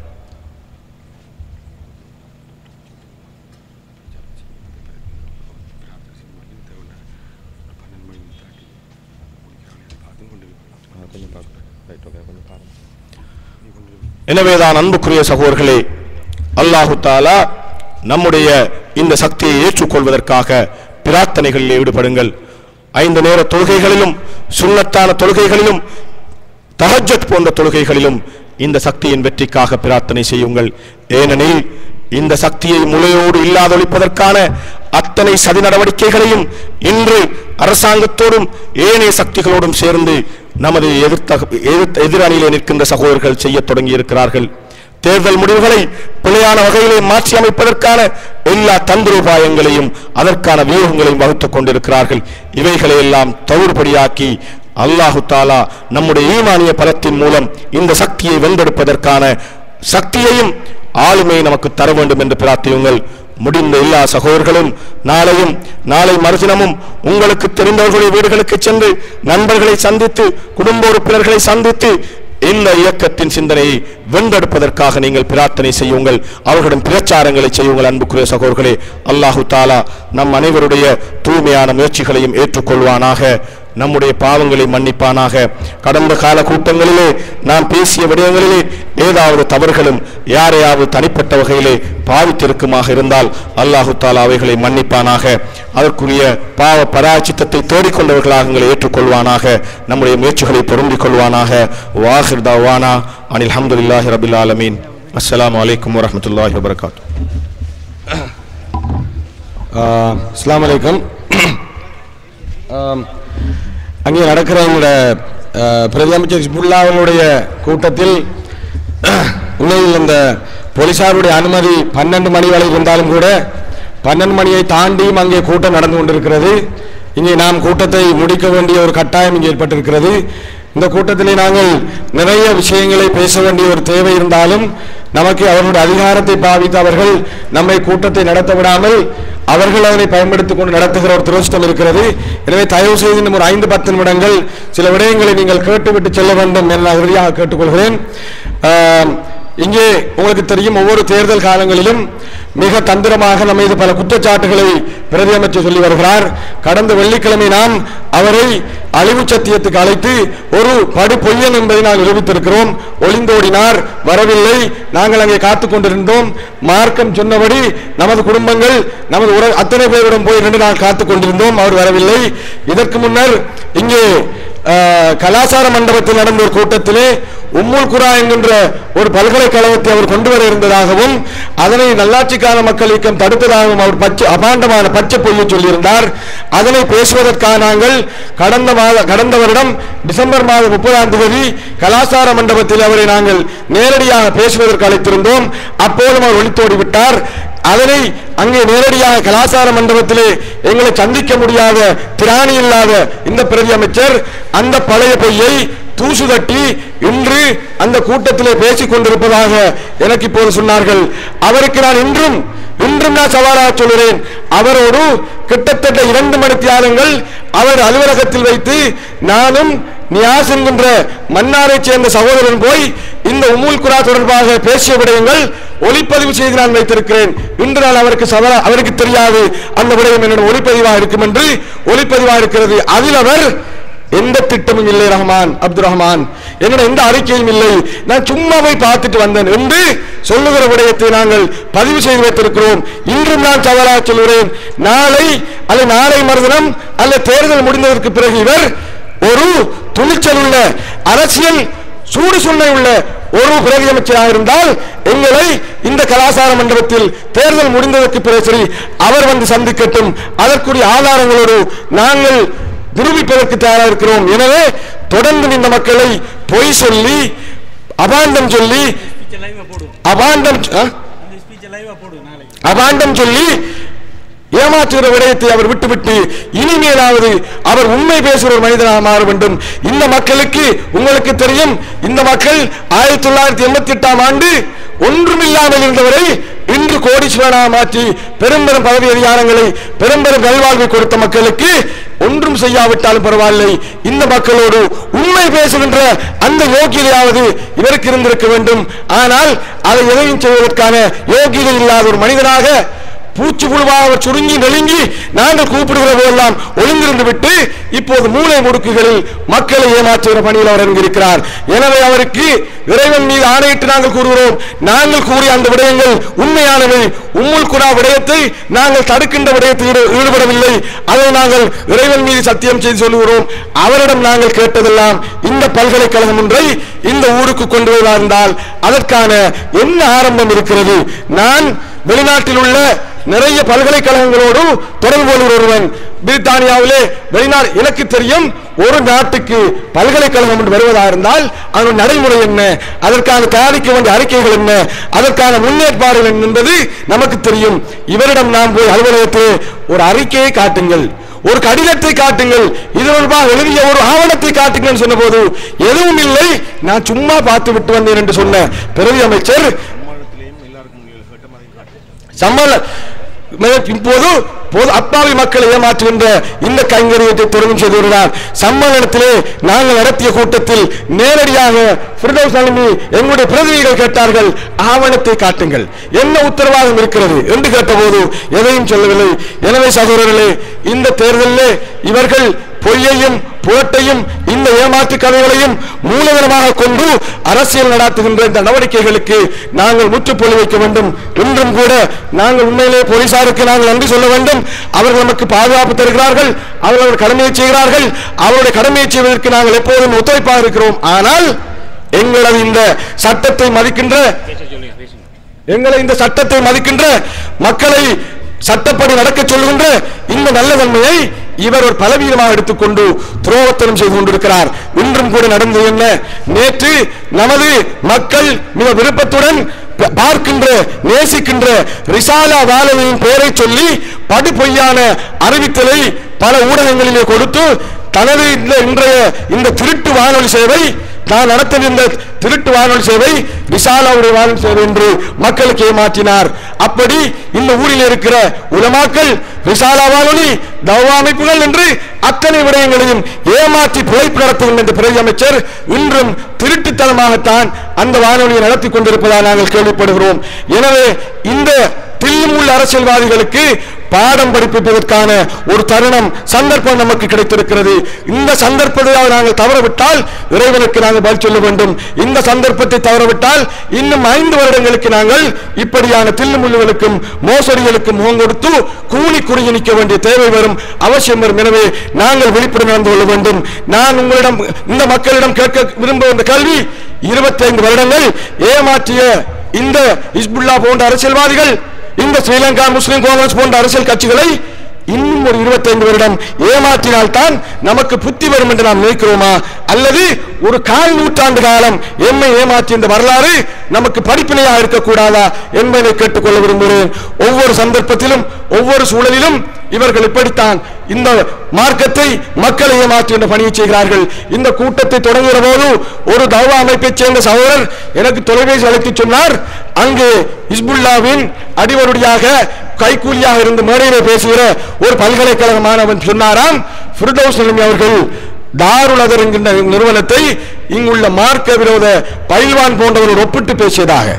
எனவேதான் அன்புக்குரிய சகோதரர்களே, அல்லாஹு தாலா நம்முடைய இந்த சக்தியை ஏற்றுக்கொள்வதற்காக பிரார்த்தனைகளில் ஈடுபடுங்கள். ஐந்து நேர தொழுகைகளிலும், சுன்னத்தான தொழுகைகளிலும், தஹஜ்ஜத் போன்ற தொழுகைகளிலும் இந்த சக்தியின் வெற்றிக்காக பிரார்த்தனை செய்யுங்கள். ஏனெனில் இந்த சக்தியை முளையோடு இல்லாதொழிப்பதற்கான அத்தனை சதி நடவடிக்கைகளையும் இன்று அரசாங்கத்தோடும் ஏனைய சக்திகளோடும் சேர்ந்து நமது எதிர்த்த எதிரணியிலே நிற்கின்ற சகோதரர்கள் செய்ய தொடங்கி இருக்கிறார்கள். தேர்தல் முடிவுகளை பிழையான வகையிலே மாற்றி அமைப்பதற்கான எல்லா தந்திரோபாயங்களையும் அதற்கான வியூகங்களையும் வகுத்துக் கொண்டிருக்கிறார்கள். இவைகளை எல்லாம் தவிர்படியாக்கி அல்லாஹு தாலா நம்முடைய ஈமானிய பலத்தின் மூலம் இந்த சக்தியை வென்றெடுப்பதற்கான சக்தியையும் ஆளுமையை நமக்கு தர வேண்டும் என்று பிரார்த்தியுங்கள். முடிந்த எல்லா சகோதரர்களும் நாளையும் நாளை மறுதினமும் உங்களுக்கு தெரிந்தவர்களுடைய வீடுகளுக்கு சென்று நண்பர்களை சந்தித்து, குடும்ப உறுப்பினர்களை சந்தித்து இந்த இயக்கத்தின் சிந்தனையை வென்றெடுப்பதற்காக நீங்கள் பிரார்த்தனை செய்யுங்கள், அவர்களிடம் பிரச்சாரங்களை செய்யுங்கள். அன்புக்குரிய சகோதரர்களே, அல்லாஹு தாலா நம் அனைவருடைய தூய்மையான முயற்சிகளையும் ஏற்றுக்கொள்வானாக, நம்முடைய பாவங்களை மன்னிப்பானாக. கடந்த கால கூட்டங்களிலே நாம் பேசிய விடயங்களிலே ஏதாவது தவறுகளும் யாரையாவது தனிப்பட்ட வகையிலே பாவித்திருக்குமாக இருந்தால் அல்லாஹு தாலா அவைகளை மன்னிப்பானாக. அதற்குரிய பாவ பராச்சித்தத்தை தேடிக்கொண்டவர்களாக எங்களை ஏற்றுக்கொள்வானாக, நம்முடைய முயற்சிகளை பொருந்திக் கொள்வானாக. வாஹிர் தவானா அனில் ஹம்துலில்லாஹி ரபில் ஆலமீன். அஸ்ஸலாமு அலைக்கும் வரஹ்மத்துல்லாஹி வபரகாத்துஹு. அஸ்ஸலாமு அலைக்கும். அங்கே நடக்கிற எங்களுடைய பிரதி அமைச்சர் ஹிஸ்புல்லா அவர்களுடைய கூட்டத்தில் உண்மையில் இந்த போலீசாருடைய அனுமதி பன்னெண்டு மணி வரை இருந்தாலும் கூட பன்னெண்டு மணியை தாண்டியும் அங்கே கூட்டம் நடந்து கொண்டிருக்கிறது. இங்கே நாம் கூட்டத்தை முடிக்க வேண்டிய ஒரு கட்டாயம் இங்கே ஏற்பட்டிருக்கிறது. இந்த கூட்டத்திலே நாங்கள் நிறைய விஷயங்களை பேச வேண்டிய ஒரு தேவை இருந்தாலும் நமக்கு அவர்களுடைய அதிகாரத்தை பாவித்து அவர்கள் நம்மை கூட்டத்தை நடத்த விடாமல் அவர்கள் அதனை பயன்படுத்திக் கொண்டு நடத்துகிற ஒரு துரஸ்தம் இருக்கிறது. எனவே தயவு செய்து இன்னும் ஒரு ஐந்து பத்து நிமிடங்கள் சில விடயங்களை நீங்கள் கேட்டுவிட்டு செல்ல வேண்டும் என நான் உறுதியாக கேட்டுக்கொள்கிறேன். இங்கே உங்களுக்கு தெரியும், ஒவ்வொரு தேர்தல் காலங்களிலும் மிக தந்திரமாக நம்ம மீது பல குற்றச்சாட்டுகளை பிரதி அமைச்சர் சொல்லி வருகிறார். கடந்த வெள்ளிக்கிழமை நாம் அவரை அழிவு சத்தியத்துக்கு அழைத்து ஒரு படு பொய்யன் என்பதை நான் நிரூபித்திருக்கிறோம். ஒளிந்தோடினார், வரவில்லை, நாங்கள் அங்கே காத்துக் கொண்டிருந்தோம். மார்க்கம் சொன்னபடி நமது குடும்பங்கள் நமது உற அத்தனை பேரிடம் போய் நின்று நான் காத்துக் கொண்டிருந்தோம், அவர் வரவில்லை. இதற்கு முன்னர் இங்கே கலாசார மண்டபத்தில் நடந்த ஒரு கூட்டத்திலே உம்முல் குரா என்கின்ற ஒரு பல்கலைக்கழகத்தை அவர் கொண்டு வர இருந்ததாகவும் அதனை நல்லாட்சிக்கான மக்கள் இயக்கம் தடுத்ததாகவும் அவர் பச்சை அபாண்டமான பச்சை பொய்யை சொல்லியிருந்தார். அதனை பேசுவதற்காக நாங்கள் கடந்த மாத கடந்த வருடம் டிசம்பர் மாதம் முப்பதாம் தேதி கலாசார மண்டபத்தில் அவரை நாங்கள் நேரடியாக பேசுவதற்கு அழைத்திருந்தோம். அப்போதும் அவர் ஒளித்தோடி விட்டார். அதனை அங்கே நேரடியாக கலாசார மண்டபத்திலே எங்களை சந்திக்க முடியாத திராணி இல்லாத இந்த பிரதி அமைச்சர் அந்த பழைய பொய்யை தூசு தட்டி இன்று அந்த கூட்டத்திலே பேசிக் கொண்டிருப்பதாக எனக்கு இப்போது சொன்னார்கள். அவருக்கு நான் இன்றும் இன்றும் நான் சவாலாக சொல்கிறேன், அவரோடு கிட்டத்தட்ட இரண்டு மணி தியாகங்கள் அவர் அலுவலகத்தில் வைத்து நானும் நியாஸ் என்கின்ற மன்னாரை சேர்ந்த சகோதரன் போய் இந்த உம்முல் குரா தொடர்பாக பேசிய விடயங்கள் ஒளிப்பதிவு செய்து நான் வைத்திருக்கிறேன். இன்று நாள் அவருக்கு சவரா அவருக்கு தெரியாது அந்த விடயம் என்னோட ஒளிப்பதிவாக இருக்கும் என்று ஒளிப்பதிவாக இருக்கிறது. அதில் அவர் எந்த திட்டமும் இல்லை ரஹ்மான் அப்துல் ரஹ்மான், என்னோட எந்த அறிக்கையும் இல்லை, நான் சும்மா போய் பார்த்துட்டு வந்தேன் என்று சொல்லுகிற விடயத்தை நாங்கள் பதிவு செய்து வைத்திருக்கிறோம். இன்றும் நான் தவறாக சொல்கிறேன். நாளை அல்ல நாளை மறுதினம் அல்ல தேர்தல் முடிந்ததற்கு பிறகு இவர் ஒரு துணிச்சல் உள்ள அரசியல் சூடு சொன்ன உள்ள ஒரு பிரதி அமைச்சராக இருந்தால் எங்களை இந்த கலாசார மண்டபத்தில் தேர்தல் முடிந்ததற்கு பிறகு சரி அவர் வந்து சந்திக்கட்டும். அதற்குரிய ஆதாரங்களோடு நாங்கள் நிரூபிப்பதற்கு தயாராக இருக்கிறோம். எனவே தொடர்ந்து இந்த மக்களை பொய் சொல்லி அபாண்டம் சொல்லி அபாண்டம் அபாண்டம் சொல்லி ஏமாற்றுகிற விடயத்தை அவர் விட்டுவிட்டு இனிமேலாவது அவர் உண்மை பேசுகிற ஒரு மனிதனாக மாற வேண்டும். இந்த மக்களுக்கு உங்களுக்கு தெரியும், இந்த மக்கள் ஆயிரத்தி தொள்ளாயிரத்தி எண்பத்தி எட்டாம் ஆண்டு ஒன்றுமில்லாமல் இருந்தவரை இன்று கோடீஸ்வரனாக மாற்றி பெரும் பெரும் பதவி அதிகாரங்களை பெரும் பெரும் நல்வாழ்வை கொடுத்த மக்களுக்கு ஒன்றும் செய்யாவிட்டாலும் பரவாயில்லை, இந்த மக்களோடு உண்மை பேசுகின்ற அந்த யோகியதையாவது இவருக்கு இருந்திருக்க வேண்டும். ஆனால் அதை எதையும் செய்வதற்கான யோகியதை இல்லாத ஒரு மனிதனாக பூச்சி புழுவாக சுருங்கி நெருங்கி நாங்கள் கூப்பிடுகிற போதெல்லாம் ஒளிந்திருந்து விட்டு இப்போது மூளை முடுக்குகளில் மக்களை ஏமாற்றுகிற பணியில் அவர் இறங்கியிருக்கிறார். எனவே அவருக்கு இறைவன் மீது ஆணையிட்டு நாங்கள் கூறுகிறோம், நாங்கள் கூறிய அந்த விடயங்கள் உண்மையானவை. உம்முல் குரா விடயத்தை நாங்கள் தடுக்கின்ற விடயத்தில் ஈடுபடவில்லை. அதை நாங்கள் இறைவன் மீது சத்தியம் செய்து சொல்லுகிறோம். அவரிடம் நாங்கள் கேட்டதெல்லாம் இந்த பல்கலைக்கழகம் ஒன்றை இந்த ஊருக்கு கொண்டு வருவதா இருந்தால் அதற்கான என்ன ஆரம்பம் இருக்கிறது? நான் வெளிநாட்டில் உள்ள நிறைய பல்கலைக்கழகங்களோடு தொடர்பு கொள்கிற ஒருவன். பிரித்தானியாவிலே வெளிநாடு எனக்கு தெரியும், ஒரு நாட்டுக்கு பல்கலைக்கழகம் என்று வருவதாக இருந்தால் அதனுடைய நடைமுறை என்ன, அதற்கான தயாரிக்க வேண்டிய அறிக்கைகள் என்ன, அதற்கான முன்னேற்பாடுகள் என்பது நமக்கு தெரியும். இவரிடம் நாம் போய் அலுவலகத்தில் ஒரு அறிக்கையை காட்டுங்கள், ஒரு கடிதத்தை காட்டுங்கள், இது தொடர்பாக எழுதிய ஒரு ஆவணத்தை காட்டுங்கள் சொன்ன போது எதுவும் இல்லை, நான் சும்மா பார்த்து விட்டு வந்தேன் என்று சொன்ன பிரதி அமைச்சர் சம்மல இப்போது அப்பாவி மக்களை ஏமாற்றுகின்ற இந்த கைங்கரியத்தை தொடர்ந்து செய்து வருகிறார். சம்மேளனத்திலே நாங்கள் நடத்திய கூட்டத்தில் நேரடியாக ஃபிர்தௌஸ் அலிமி எங்களுடைய பிரதிநிதிகள் கேட்டார்கள், ஆவணத்தை காட்டுங்கள், என்ன உத்தரவாதம் இருக்கிறது என்று கேட்டபோது எதையும் சொல்லவில்லை. எனவே சகோதரர்களே, இந்த தேர்தலிலே இவர்கள் பொய்யையும் புரட்டையும் இந்த ஏமாற்று கதைகளையும் மூலதனமாக கொண்டு அரசியல் நடத்துகின்ற இந்த நடவடிக்கைகளுக்கு நாங்கள் முற்றுப்புள்ளி வைக்க வேண்டும். இன்றும் கூட நாங்கள் உண்மையிலே போலீசாருக்கு நாங்கள் நன்றி சொல்ல வேண்டும். அவர்கள் நமக்கு பாதுகாப்பு தருகிறார்கள், அவர்கள் கடமையை செய்கிறார்கள். அவருடைய கடமையை செய்வதற்கு நாங்கள் எப்போதும் ஒத்துழைப்பாக இருக்கிறோம். ஆனால் எங்களது இந்த சட்டத்தை மதிக்கின்ற எங்களை இந்த சட்டத்தை மதிக்கின்ற மக்களை சட்டப்படி நடக்க சொல்கின்ற இந்த நல்ல தன்மையை இவர் ஒரு பலவீனமாக எடுத்துக்கொண்டு துரோகத்தனம் செய்து கொண்டிருக்கிறார். இன்றும் கூட நடந்தது என்ன? நேற்று நமது மக்கள் மிக விருப்பத்துடன் பார்க்கின்ற நேசிக்கின்ற ரிசாலா வாலவியின் பெயரை சொல்லி படு பொய்யான அறிவித்தலை பல ஊடகங்களிலே கொடுத்து தனது இன்றைய இந்த திருட்டு வானொலி சேவை நான் நடத்திருந்த திருட்டு வானொலி சேவை ரிசாலாவுடைய வானொலி சேவை என்று மக்களுக்கு ஏமாற்றினார். அப்படி இந்த ஊரில் இருக்கிற உலமாக்கள் ரிசாலா வானொலி தவா அமைப்புகள் என்று அத்தனை விடயங்களையும் ஏமாற்றி பிழைப்பு நடத்துகின்ற இந்த பிரதி அமைச்சர் இன்றும் திருட்டுத்தனமாகத்தான் அந்த வானொலியை நடத்தி கொண்டிருப்பதாக நாங்கள் கேள்விப்படுகிறோம். எனவே இந்த தில்லுமுள்ள அரசியல்வாதிகளுக்கு பாடம் படிப்பதற்கான ஒரு தருணம் சந்தர்ப்பம் நமக்கு கிடைத்திருக்கிறது. இந்த சந்தர்ப்பத்தை நாங்கள் தவறவிட்டால் இறைவனுக்கு நாங்கள் பதில் சொல்ல வேண்டும். இந்த சந்தர்ப்பத்தை தவறவிட்டால் இன்னும் ஐந்து வருடங்களுக்கு நாங்கள் இப்படியான தில்லுமுள்ளுகளுக்கும் மோசடிகளுக்கும் முகம் கொடுத்து கூலி குறுகி நிற்க வேண்டிய தேவை வரும், அவசியம் வரும். எனவே நாங்கள் விழிப்புடன் நடந்து கொள்ள வேண்டும். நான் உங்களிடம் இந்த மக்களிடம் கேட்க விரும்புகின்ற கேள்வி, இருபத்தி ஐந்து வருடங்கள் ஏமாற்றிய இந்த ஹிஸ்புல்லா போன்ற அரசியல்வாதிகள், இந்த ஸ்ரீலங்கா முஸ்லிம் காங்கிரஸ் போன்ற அரசியல் கட்சிகளை இன்னும் ஒரு இருபத்தி ஐந்து வருடம் ஏமாற்றினால்தான் நமக்கு புத்தி வரும் என்று நாம் நினைக்கிறோமா? அல்லது ஒரு கால் நூற்றாண்டு காலம் எம்மை ஏமாற்றிய இந்த வரலாறு நமக்கு படிப்பினையாக இருக்கக்கூடாதா என்பதை கேட்டுக்கொள்ள விரும்புகிறேன். ஒவ்வொரு சந்தர்ப்பத்திலும் ஒவ்வொரு சூழலிலும் இவர்கள் இப்படித்தான் இந்த மார்க்கத்தை மக்களை ஏமாற்றுகின்ற பணியை செய்கிறார்கள். இந்த கூட்டத்தை தொடங்குகிற போது ஒரு தவா அமைப்பைச் சேர்ந்த சகோதரர் எனக்கு தொலைபேசி அழைத்து சொன்னார், அங்கு ஹிஸ்புல்லாவின் அடிவருடியாக கைக்கூலியாக இருந்து மேடையிலே பேசுகிற ஒரு பல்கலைக்கழக மாணவன் சொன்னாராம், ஃபிர்தௌஸ் அலிமி அவர்கள் தாருல் அதர் என்கின்ற நிறுவனத்தை இங்குள்ள மார்க்க விரோத பைல்வான் போன்றவர்கள் ஒப்பிட்டு பேசியதாக.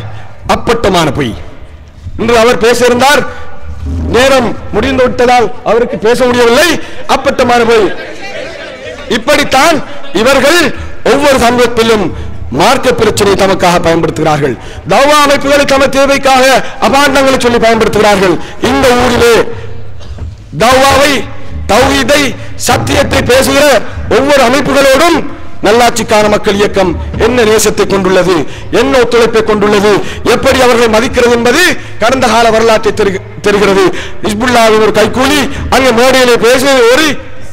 அப்பட்டமான பொய். இன்று அவர் பேச இருந்தார், நேரம் முடிந்து விட்டதால் அவருக்கு பேச முடியவில்லை. அப்பட்டமான பொய். இப்படித்தான் இவர்கள் ஒவ்வொரு சமூகத்திலும் மார்க்க பிரச்சனை தமக்காக பயன்படுத்துகிறார்கள். தௌவா அமைப்புகளை தம தேவைக்காக அபாண்டங்களை சொல்லி பயன்படுத்துகிறார்கள். இந்த ஊரிலே தௌவாவை, தௌஹீதை, சத்தியத்தை பேசுகிற ஒவ்வொரு அமைப்புகளோடும் நல்லாட்சிக்கான மக்கள் இயக்கம் என்ன நேசத்தை கொண்டுள்ளது, என்ன ஒத்துழைப்பை கொண்டுள்ளது, எப்படி அவர்களை மதிக்கிறது என்பது கடந்த கால வரலாற்றை தெரிகிறது. ஹிஸ்புல்லாவின் ஒரு கைக்கூலி அங்கே மேடையிலே பேசுவது ஒரு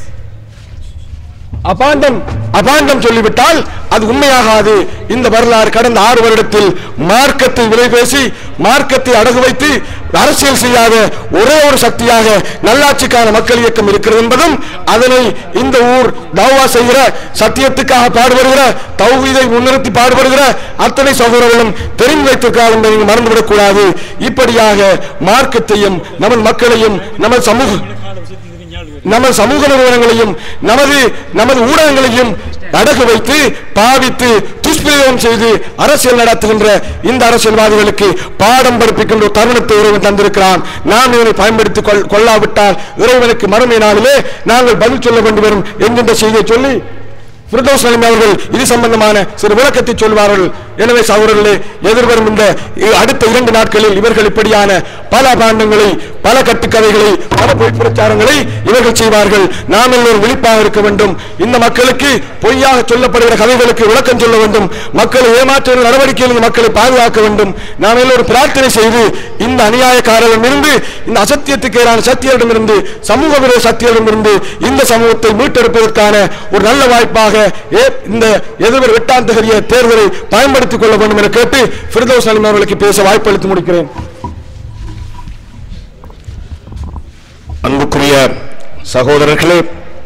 அபாண்டம் அபாண்டம் சொல்லிவிட்டால் அது உண்மையாகாது. இந்த வரலாறு கடந்த ஆறு வருடத்தில் மார்க்கத்தை விலை பேசி, மார்க்கத்தை அடகு வைத்து அரசியல் செய்யாத ஒரே ஒரு சக்தியாக நல்லாட்சிக்கான மக்கள் இயக்கம் இருக்கிறது என்பதும், அதனை இந்த ஊர் தௌவா செய்கிற, சத்தியத்துக்காக பாடுபடுகிற, தௌஹீதை முன்னிறுத்தி பாடுபடுகிற அத்தனை சகோதரர்களும் தெரிந்து வைத்திருக்கிறார்கள் என்பதை நீங்கள் மறந்துவிடக் கூடாது. இப்படியாக மார்க்கத்தையும் நமது மக்களையும் நமது சமூக நமது சமூக நிறுவனங்களையும் நமது நமது ஊடகங்களையும் அடகு வைத்து பாவித்து துஷ்பிரயோகம் செய்து அரசியல் நடத்துகின்ற இந்த அரசியல்வாதிகளுக்கு பாடம் படிப்பிக்கின்ற தருணத்தை இறைவன் தந்திருக்கிறான். நாம் இதனை பயன்படுத்திக் கொள்ளாவிட்டால் இறைவனுக்கு மறுமை நாளிலே நாங்கள் பதில் சொல்ல வேண்டும் வரும் என்கின்ற செய்தியை சொல்லி ஃபிர்தௌஸ் நலிம் அவர்கள் இது சம்பந்தமான சிறு விளக்கத்தை சொல்வார்கள். எனவே சகோதரர்களே, எதிர்வரும் இந்த அடுத்த இரண்டு நாட்களில் இவர்கள் இப்படியான பல அபாண்டங்களை, பல கட்டுக்கதைகளை, பல பொய் பிரச்சாரங்களை இவர்கள் செய்வார்கள். நாம் எல்லோரும் விழிப்பாக இருக்க வேண்டும். இந்த மக்களுக்கு பொய்யாக சொல்லப்படுகிற கதைகளுக்கு விளக்கம் சொல்ல வேண்டும். மக்களை ஏமாற்றுகிற நடவடிக்கையில் மக்களை பாதுகாக்க வேண்டும். நாம் எல்லோரும் பிரார்த்தனை செய்து இந்த அநியாயக்காரரிடமிருந்து, இந்த அசத்தியத்துக்கு எதிரான சத்தியரிடமிருந்து, சமூக விரோத சத்தியரிடமிருந்து இந்த சமூகத்தை மீட்டெடுப்பதற்கான ஒரு நல்ல வாய்ப்பாக இந்த எதிர்வரும் எட்டாம் தேதிய தேர்தலை பயன்படுத்திக் கொள்ள வேண்டும் என கேட்டு ஃபிர்தௌஸ் நலிம் அவர்களுக்கு பேச வாய்ப்பளித்து முடிக்கிறேன். அன்புக்குரிய சகோதரர்களே,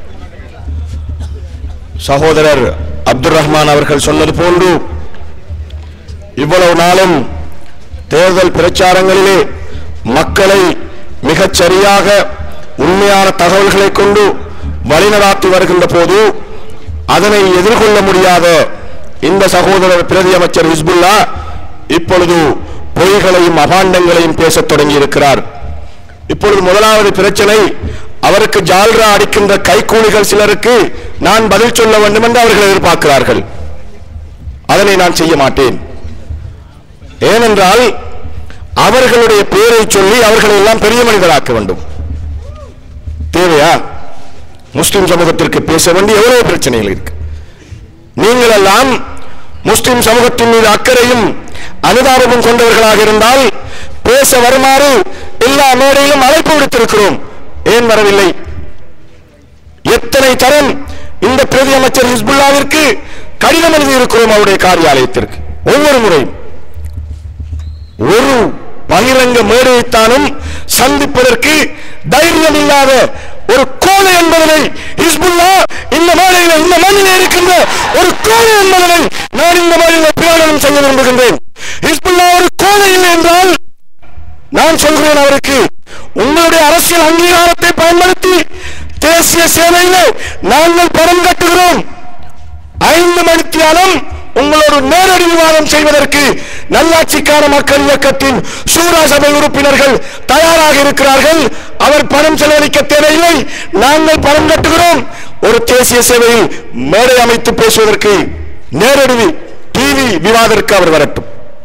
சகோதரர் அப்துல் ரஹ்மான் அவர்கள் சொன்னது போன்று இவ்வளவு நாளும் தேர்தல் பிரச்சாரங்களிலே மக்களை மிகச் சரியாக உண்மையான தகவல்களை கொண்டு வழிநடாத்தி வருகின்ற போது அதனை எதிர்கொள்ள முடியாத இந்த சகோதரர் பிரதி அமைச்சர் ஹிஸ்புல்லா இப்பொழுது பொய்களையும் அபாண்டங்களையும் பேசத் தொடங்கி இருக்கிறார். இப்பொழுது முதலாவது பிரச்சனை, அவருக்கு ஜால்ரா அடிக்கின்ற கைக்கூலிகள் சிலருக்கு நான் பதில் சொல்ல வேண்டும் என்று அவர்கள் எதிர்பார்க்கிறார்கள். அதனை நான் செய்ய மாட்டேன். ஏனென்றால் அவர்களுடைய பெயரை சொல்லி அவர்களை எல்லாம் பெரிய மனிதராக்க வேண்டும். தேவையா? முஸ்லிம் சமூகத்திற்கு பேச வேண்டிய எவ்வளவு பிரச்சனைகள் இருக்கு. நீங்கள் எல்லாம் முஸ்லிம் சமூகத்தின் மீது அக்கறையும் அனுதாபமும் கொண்டவர்களாக இருந்தால் பேச வருமாறு எல்லா மேடையிலும் அழைப்பு விடுத்திருக்கிறோம். ஏன் வரவில்லை? எத்தனை தரம் இந்த பிரதி அமைச்சர் ஹிஸ்புல்லாவிற்கு கடிதம் எழுதியிருக்கிறோம் அவருடைய காரியாலயத்திற்கு. ஒவ்வொரு முறையும் ஒரு பகிரங்க மேடையைத்தானும் சந்திப்பதற்கு தைரியம் இல்லாத ஒரு கோழை என்பதனை ஹிஸ்புல்லா இந்த மேடையில், இந்த மண்ணில் இருக்கின்ற ஒரு கோழை என்பதனை நான் இந்த மேடையில் பிரயாணம் செய்ய விரும்புகின்றேன். ஹிஸ்புல்லா ஒரு கோழை இல்லை என்றால் நான் சொல்கிறேன் அவருக்கு, உங்களுடைய அரசியல் அங்கீகாரத்தை பயன்படுத்தி தேசிய சேவையிலே நாங்கள் பணம் கட்டுகிறோம். ஐந்து மணித்தியாலம் உங்களோடு நேரடி விவாதம் செய்வதற்கு நல்லாட்சிக்கான மக்கள் இயக்கத்தின் சூரா சபை உறுப்பினர்கள் தயாராக இருக்கிறார்கள். அவர் பணம் செலவழிக்க தேவையில்லை, நாங்கள் பணம் கட்டுகிறோம். ஒரு தேசிய சேவையில் மேடை அமைத்து பேசுவதற்கு நேரடி டிவி விவாதத்திற்கு அவர் வரட்டும்.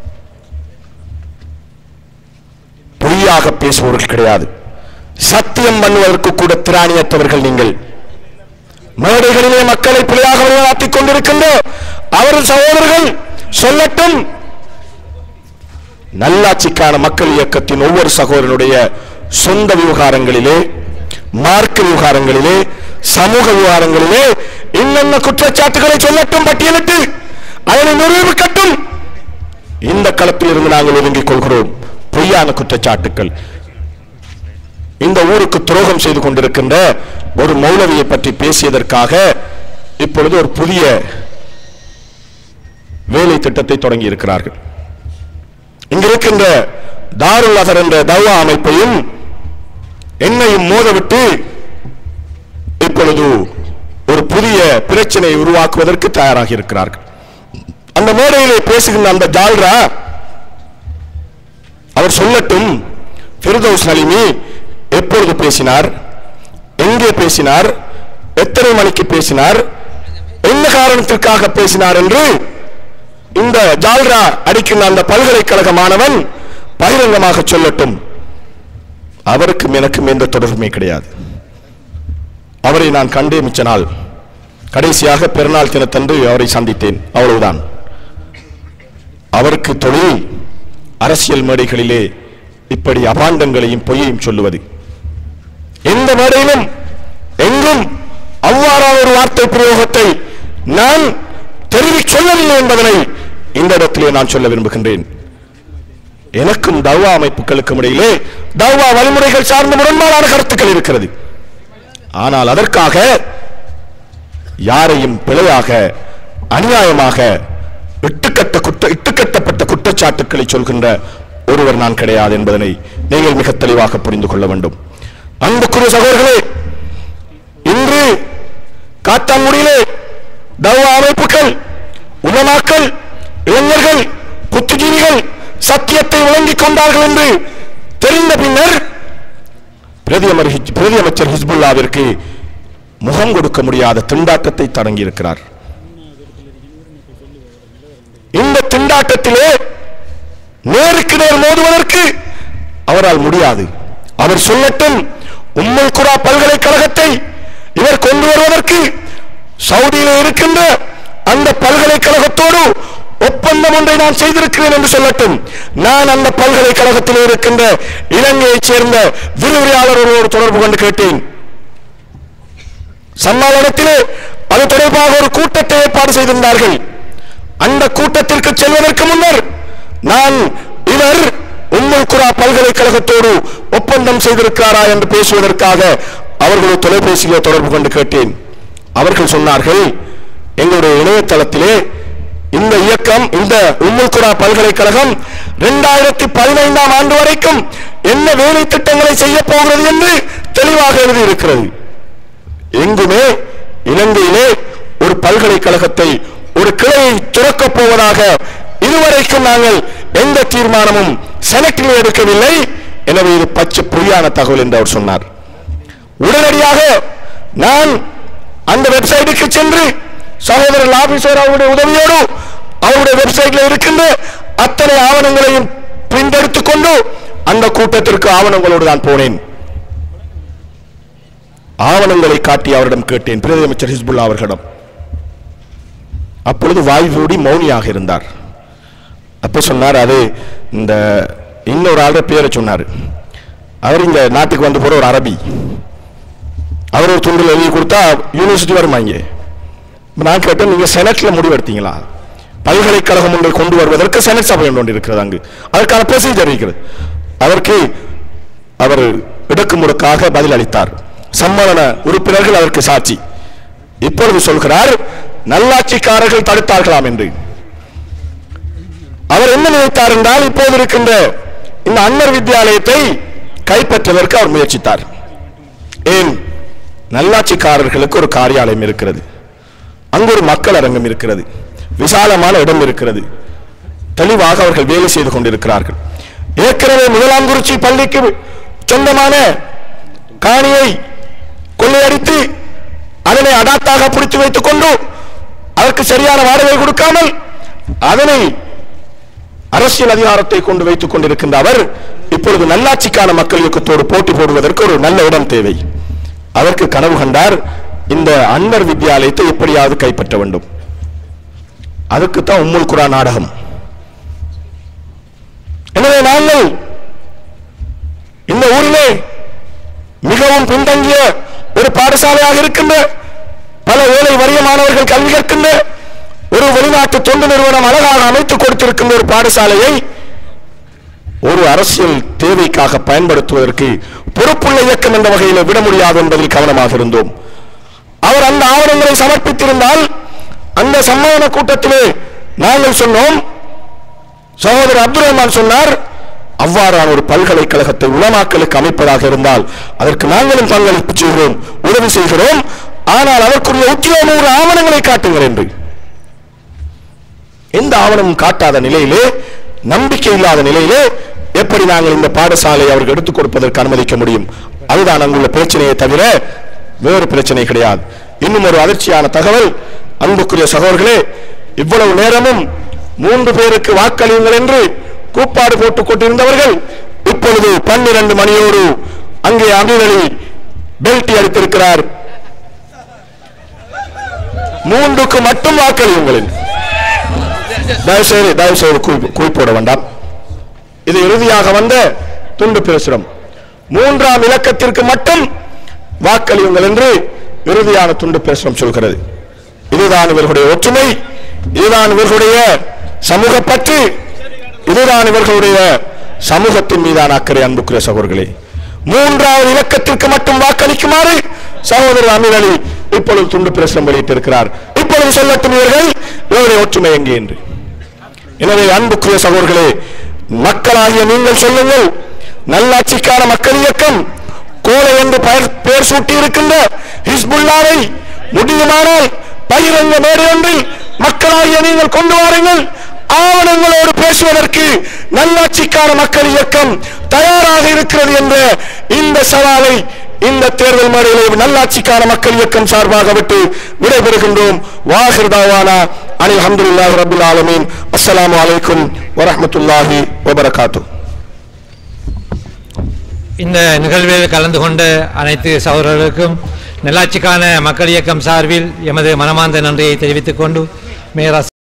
பொய்யாக பேசுபவர்கள் கிடையாது. சத்தியம் பண்ணுவதற்கு கூட திராணியற்றவர்கள் நீங்கள். மேடைகளிலே மக்களை பிழையாக வழிநடத்திக் கொண்டிருக்கின்ற அவர்கள் சகோதரர்கள் சொல்லட்டும். நல்லாட்சிக்கான மக்கள் இயக்கத்தின் ஒவ்வொரு சகோதரனுடைய சொந்த விவகாரங்களிலே, மார்க்க விவகாரங்களிலே, சமூக விவகாரங்களிலே இன்னென்ன குற்றச்சாட்டுகளை சொல்லட்டும், பட்டியலிட்டு அதனை நிரூபிக்கட்டும். இந்த களத்தில் இருந்து நாங்கள் ஒதுங்கிக் கொள்கிறோம். பொய்யான குற்றச்சாட்டுக்கள், இந்த ஊருக்கு துரோகம் செய்து கொண்டிருக்கின்ற ஒரு மௌலவியை பற்றி பேசியதற்காக இப்பொழுது ஒரு புதிய வேலை திட்டத்தை தொடங்கி இருக்கிறார்கள். இங்கிருக்கின்ற தாருல் அஸர் என்ற தௌவா அமைப்பையும் என்னையும் மோதவிட்டு இப்பொழுது ஒரு புதிய பிரச்சனையை உருவாக்குவதற்கு தயாராக இருக்கிறார்கள். அந்த மேடையிலே பேசுகின்ற அந்த ஜால்ரா அவர் சொல்லட்டும் ஃபிர்தௌஸ் நலிமி எப்பொழுது பேசினார், எங்கே பேசினார், எத்தனை மணிக்கு பேசினார், என்ன காரணத்திற்காக பேசினார் என்று இந்த ஜால்ரா அடிக்கின்ற அந்த பல்கலைக்கழக மாணவன் பகிரங்கமாக சொல்லட்டும். அவருக்கும் எனக்கும் எந்த தொடர்புமே கிடையாது. அவரை நான் கண்டே மிச்ச நாள், கடைசியாக பெருநாள் தினத்தன்று அவரை சந்தித்தேன், அவ்வளவுதான். அவருக்கு தொழில் அரசியல் மேடைகளிலே இப்படி அபாண்டங்களையும் பொய்யையும் சொல்லுவது. எந்த மேடையிலும் எங்கும் அவ்வாறான ஒரு வார்த்தை பிரயோகத்தை நான் தெரிவி சொல்லவில்லை என்பதனை இந்த இடத்திலே நான் சொல்ல விரும்புகின்றேன். எனக்கும் தௌவா அமைப்புகளுக்கும் இடையிலே தௌவா வழிமுறைகள் சார்ந்த முரண்பாடான கருத்துக்கள் இருக்கிறது. ஆனால் அதற்காக யாரையும் பிழையாக அநியாயமாக இட்டுக்கட்ட குற்ற இட்டுக்கட்டப்பட்ட குற்றச்சாட்டுக்களை சொல்கின்ற ஒருவர் நான் கிடையாது என்பதனை நீங்கள் மிக தெளிவாக புரிந்து கொள்ள வேண்டும். அன்புக்குரிய சகோதரர்களே, இன்று காத்தாங்குடியிலே தௌவா அமைப்புகள், உலமாக்கள், இளைஞர்கள், புத்திஜீவிகள் சத்தியத்தை விளங்கிக் கொண்டார்கள் என்று தெரிந்த பின்னர் பிரதி அமைச்சர் ஹிஸ்புல்லாவிற்கு முகம் கொடுக்க முடியாத திண்டாட்டத்தை தொடங்கியிருக்கிறார். இந்த திண்டாட்டத்திலே நேருக்கு நேர் மோதுவதற்கு அவரால் முடியாது. அவர் சொல்லட்டும், உம்முல் குரா பல்கலைக்கழகத்தை இவர் கொண்டு வருவதற்கு சவுதியில் இருக்கின்ற அந்த பல்கலைக்கழகத்தோடு ஒப்பந்தம் ஒன்றை நான் செய்திருக்கிறேன் என்று சொல்லட்டும். நான் அந்த பல்கலைக்கழகத்தில் இருக்கின்ற இலங்கையைச் சேர்ந்த விரிவுரையாளர்களோடு தொடர்பு கொண்டு கேட்டேன். சம்மேளனத்திலே அது தொடர்பாக ஒரு கூட்டத்தை ஏற்பாடு செய்திருந்தார்கள். அந்த கூட்டத்திற்கு செல்வதற்கு முன்னர் நான் இவர் உம்முல் குரா பல்கலைக்கழகத்தோடு ஒப்பந்தம் செய்திருக்கிறாரா என்று பேசுவதற்காக அவர்களோடு தொலைபேசியிலே தொடர்பு கொண்டு கேட்டேன். அவர்கள் சொன்னார்கள், எங்களுடைய இணையதளத்திலே இந்த இயக்கம், இந்த உம்முல் குரா பல்கலைக்கழகம் இரண்டாயிரத்தி பதினைந்தாம் ஆண்டு வரைக்கும் என்ன வேலை திட்டங்களை செய்ய போகிறது என்று தெளிவாக எழுதியிருக்கிறது. எங்குமே இலங்கையிலே ஒரு பல்கலைக்கழகத்தை, ஒரு கிளையை துறக்கப் போவதாக இதுவரைக்கும் நாங்கள் எந்த தீர்மானமும் செனட்டில் எடுக்கவில்லை. எனவே இது பச்சை பொய்யான தகவல் என்று அவர் சொன்னார். உடனடியாக நான் அந்த வெப்சைட்டுக்கு சென்று சகோதரர் லாபிசர் அவருடைய உதவியோடு அவருடைய வெப்சைட்ல இருக்கின்ற அத்தனை ஆவணங்களையும் பிரிண்ட் எடுத்துக் கொண்டு அந்த கூட்டத்திற்கு ஆவணங்களோடு நான் போனேன். ஆவணங்களை காட்டி அவரிடம் கேட்டேன், பிரதி அமைச்சர் ஹிஸ்புல்லா அவர்களிடம். அப்பொழுது வாய்வூடி மௌனியாக இருந்தார். அப்ப சொன்னார், அது இந்த இன்னொரு ஆளுடைய பேரை சொன்னார். அவர் இந்த நாட்டுக்கு வந்து போற ஒரு அரபி, அவர் ஒரு துண்டில் எழுதி கொடுத்தா யூனிவர்சிட்டி வருமாங்க. நான் கேட்டேன், நீங்க செனட்ல முடிவெடுத்தீங்களா? பல்கலைக்கழகம் ஒன்றை கொண்டு வருவதற்கு செனட் சபை ஒன்று இருக்கிறது, அங்கு அதற்கான ப்ரொசீஜர் இருக்கிறது. அதற்கு அவர் இடக்கு முடக்காக பதில் அளித்தார். சம்மேளன உறுப்பினர்கள் அதற்கு சாட்சி. இப்பொழுது சொல்கிறார், நல்லாட்சிக்காரர்கள் தடுத்தார்களாம் என்று. அவர் என்ன நினைத்தார் என்றால், இப்போது இருக்கின்ற இந்த அன்னர் வித்தியாலயத்தை கைப்பற்றுவதற்கு அவர் முயற்சித்தார். ஏன்? நல்லாட்சிக்காரர்களுக்கு ஒரு காரியாலயம் இருக்கிறது, அங்கு ஒரு மக்கள் அரங்கம் இருக்கிறது, விசாலமான இடம் இருக்கிறது, தெளிவாக அவர்கள் வேலை செய்து கொண்டிருக்கிறார்கள். ஏற்கனவே முதலாம் குறிச்சி பள்ளிக்கு சொந்தமான காணியை கொள்ளையடித்து அதனை அடாத்தாக பிடித்து வைத்துக் கொண்டு அதற்கு சரியான வாடகை கொடுக்காமல் அதனை அரசியல் அதிகாரத்தை கொண்டு வைத்துக் கொண்டிருக்கின்ற அவர் இப்பொழுது நல்லாட்சிக்கான மக்கள் இயக்கத்தோடு போட்டி போடுவதற்கு ஒரு நல்ல இடம் தேவை. அதற்கு கனவு கண்டார், இந்த அன்வர் வித்தியாலயத்தை எப்படியாவது கைப்பற்ற வேண்டும். அதுக்குத்தான் உம்முல் குரா நாடகம். எனவே நாங்கள் இந்த ஊரிலே மிகவும் பின்தங்கிய ஒரு பாடசாலையாக இருக்கின்ற, பல ஏழை வறிய மாணவர்கள் கல்வி கற்கின்ற ஒரு வெளிநாட்டு தொண்டு நிறுவனம் அழகாக அமைத்துக் கொடுத்திருக்கின்ற ஒரு பாடசாலையை ஒரு அரசியல் தேவைக்காக பயன்படுத்துவதற்கு பொறுப்புள்ள இயக்கம் என்ற வகையில் விட முடியாது என்பதில் கவனமாக இருந்தோம். அவர் அந்த ஆவணங்களை சமர்ப்பித்திருந்தால் அந்த சம்மேளன கூட்டத்திலே நாங்கள் சொன்னோம், சகோதரர் அப்துல் ரஹ்மான் சொன்னார், அவ்வாறான ஒரு பல்கலைக்கழகத்தை உலமாக்களுக்கு அமைப்பதாக இருந்தால் அதற்கு நாங்களும் பங்களிப்பு செய்கிறோம், உதவி செய்கிறோம். ஆனால் அதற்குரிய உத்தியோகபூர்வ ஆவணங்களை காட்டுங்கள் என்று. எந்த ஆவணமும் காட்டாத நிலையிலே, நம்பிக்கை இல்லாத நிலையிலே எப்படி நாங்கள் இந்த பாடசாலை அவர்கள் எடுத்துக் கொடுப்பதற்கு அனுமதிக்க முடியும்? அதுதான் அங்குள்ள பிரச்சனையை தவிர வேறு பிரச்சனை கிடையாது. இன்னும் ஒரு அதிர்ச்சியான தகவல், அன்புக்குரிய சகோதரர்களே, இவ்வளவு நேரமும் மூன்று பேருக்கு வாக்களியுங்கள் என்று கூப்பாடு போட்டுக் கொண்டிருந்தவர்கள் இப்பொழுது பன்னிரண்டு மணியோடு அங்கே அமீர் அலி பெல்டி அடித்திருக்கிறார். மூன்றுக்கு மட்டும் வாக்களியுங்கள். தயவுசெய்து தயவுசெய்து குறிப்பிட வேண்டாம். இது இறுதியாக வந்த துண்டு பிரசுரம். மூன்றாம் இலக்கத்திற்கு மட்டும் வாக்களியுங்கள் என்று இறுதியான துண்டு பிரசுரம் சொல்கிறது. இதுதான் இவர்களுடைய ஒற்றுமை, இதுதான் இவர்களுடைய சமூக பற்று, இதுதான் இவர்களுடைய சமூகத்தின் மீதான அக்கறை. அன்புக்குரிய சகோதரர்களே, மூன்றாவது இலக்கத்திற்கு மட்டும் வாக்களிக்குமாறு சகோதரர் அமீர் அலி இப்பொழுது துண்டு பிரசுரம் வெளியிட்டிருக்கிறார். இப்பொழுது சொல்லட்டும் இவர்கள் இவருடைய ஒற்றுமை எங்கே என்று. எனவே அன்புக்குரிய சகோதரர்களே, மக்களாகிய நீங்கள் சொல்லுங்கள், நல்லாட்சிக்கான மக்கள் இயக்கம் கோலை என்று பெயர் சூட்டி இருக்கின்ற ஹிஸ்புல்லாவை முடியுமானால் பகிரங்க மேடை ஒன்றில் மக்களாகிய நீங்கள் கொண்டு வாருங்கள். ஆவணங்களோடு பேசுவதற்கு நல்லாட்சிக்கான மக்கள் இயக்கம் தயாராக இருக்கிறது என்ற இந்த சவாலை இந்த தேர்தல் மேடையிலே நல்லாட்சிக்கான மக்கள் இயக்கம் சார்பாக விட்டு விடைபெறுகின்றோம். வாஹிர் தாவானா அனில் அல்ஹம்துலில்லாஹி ரப்பில் ஆலமீன். அஸ்ஸலாமு அலைக்கும் வரஹ்மத்துல்லாஹி வபரகாத்துஹு. இந்த நிகழ்வில் கலந்து கொண்ட அனைத்து சகோதரர்களுக்கும் நல்லாட்சிக்கான மக்கள் இயக்கம் சார்பில் எமது மனமார்ந்த நன்றியை தெரிவித்துக் கொண்டு மேயர்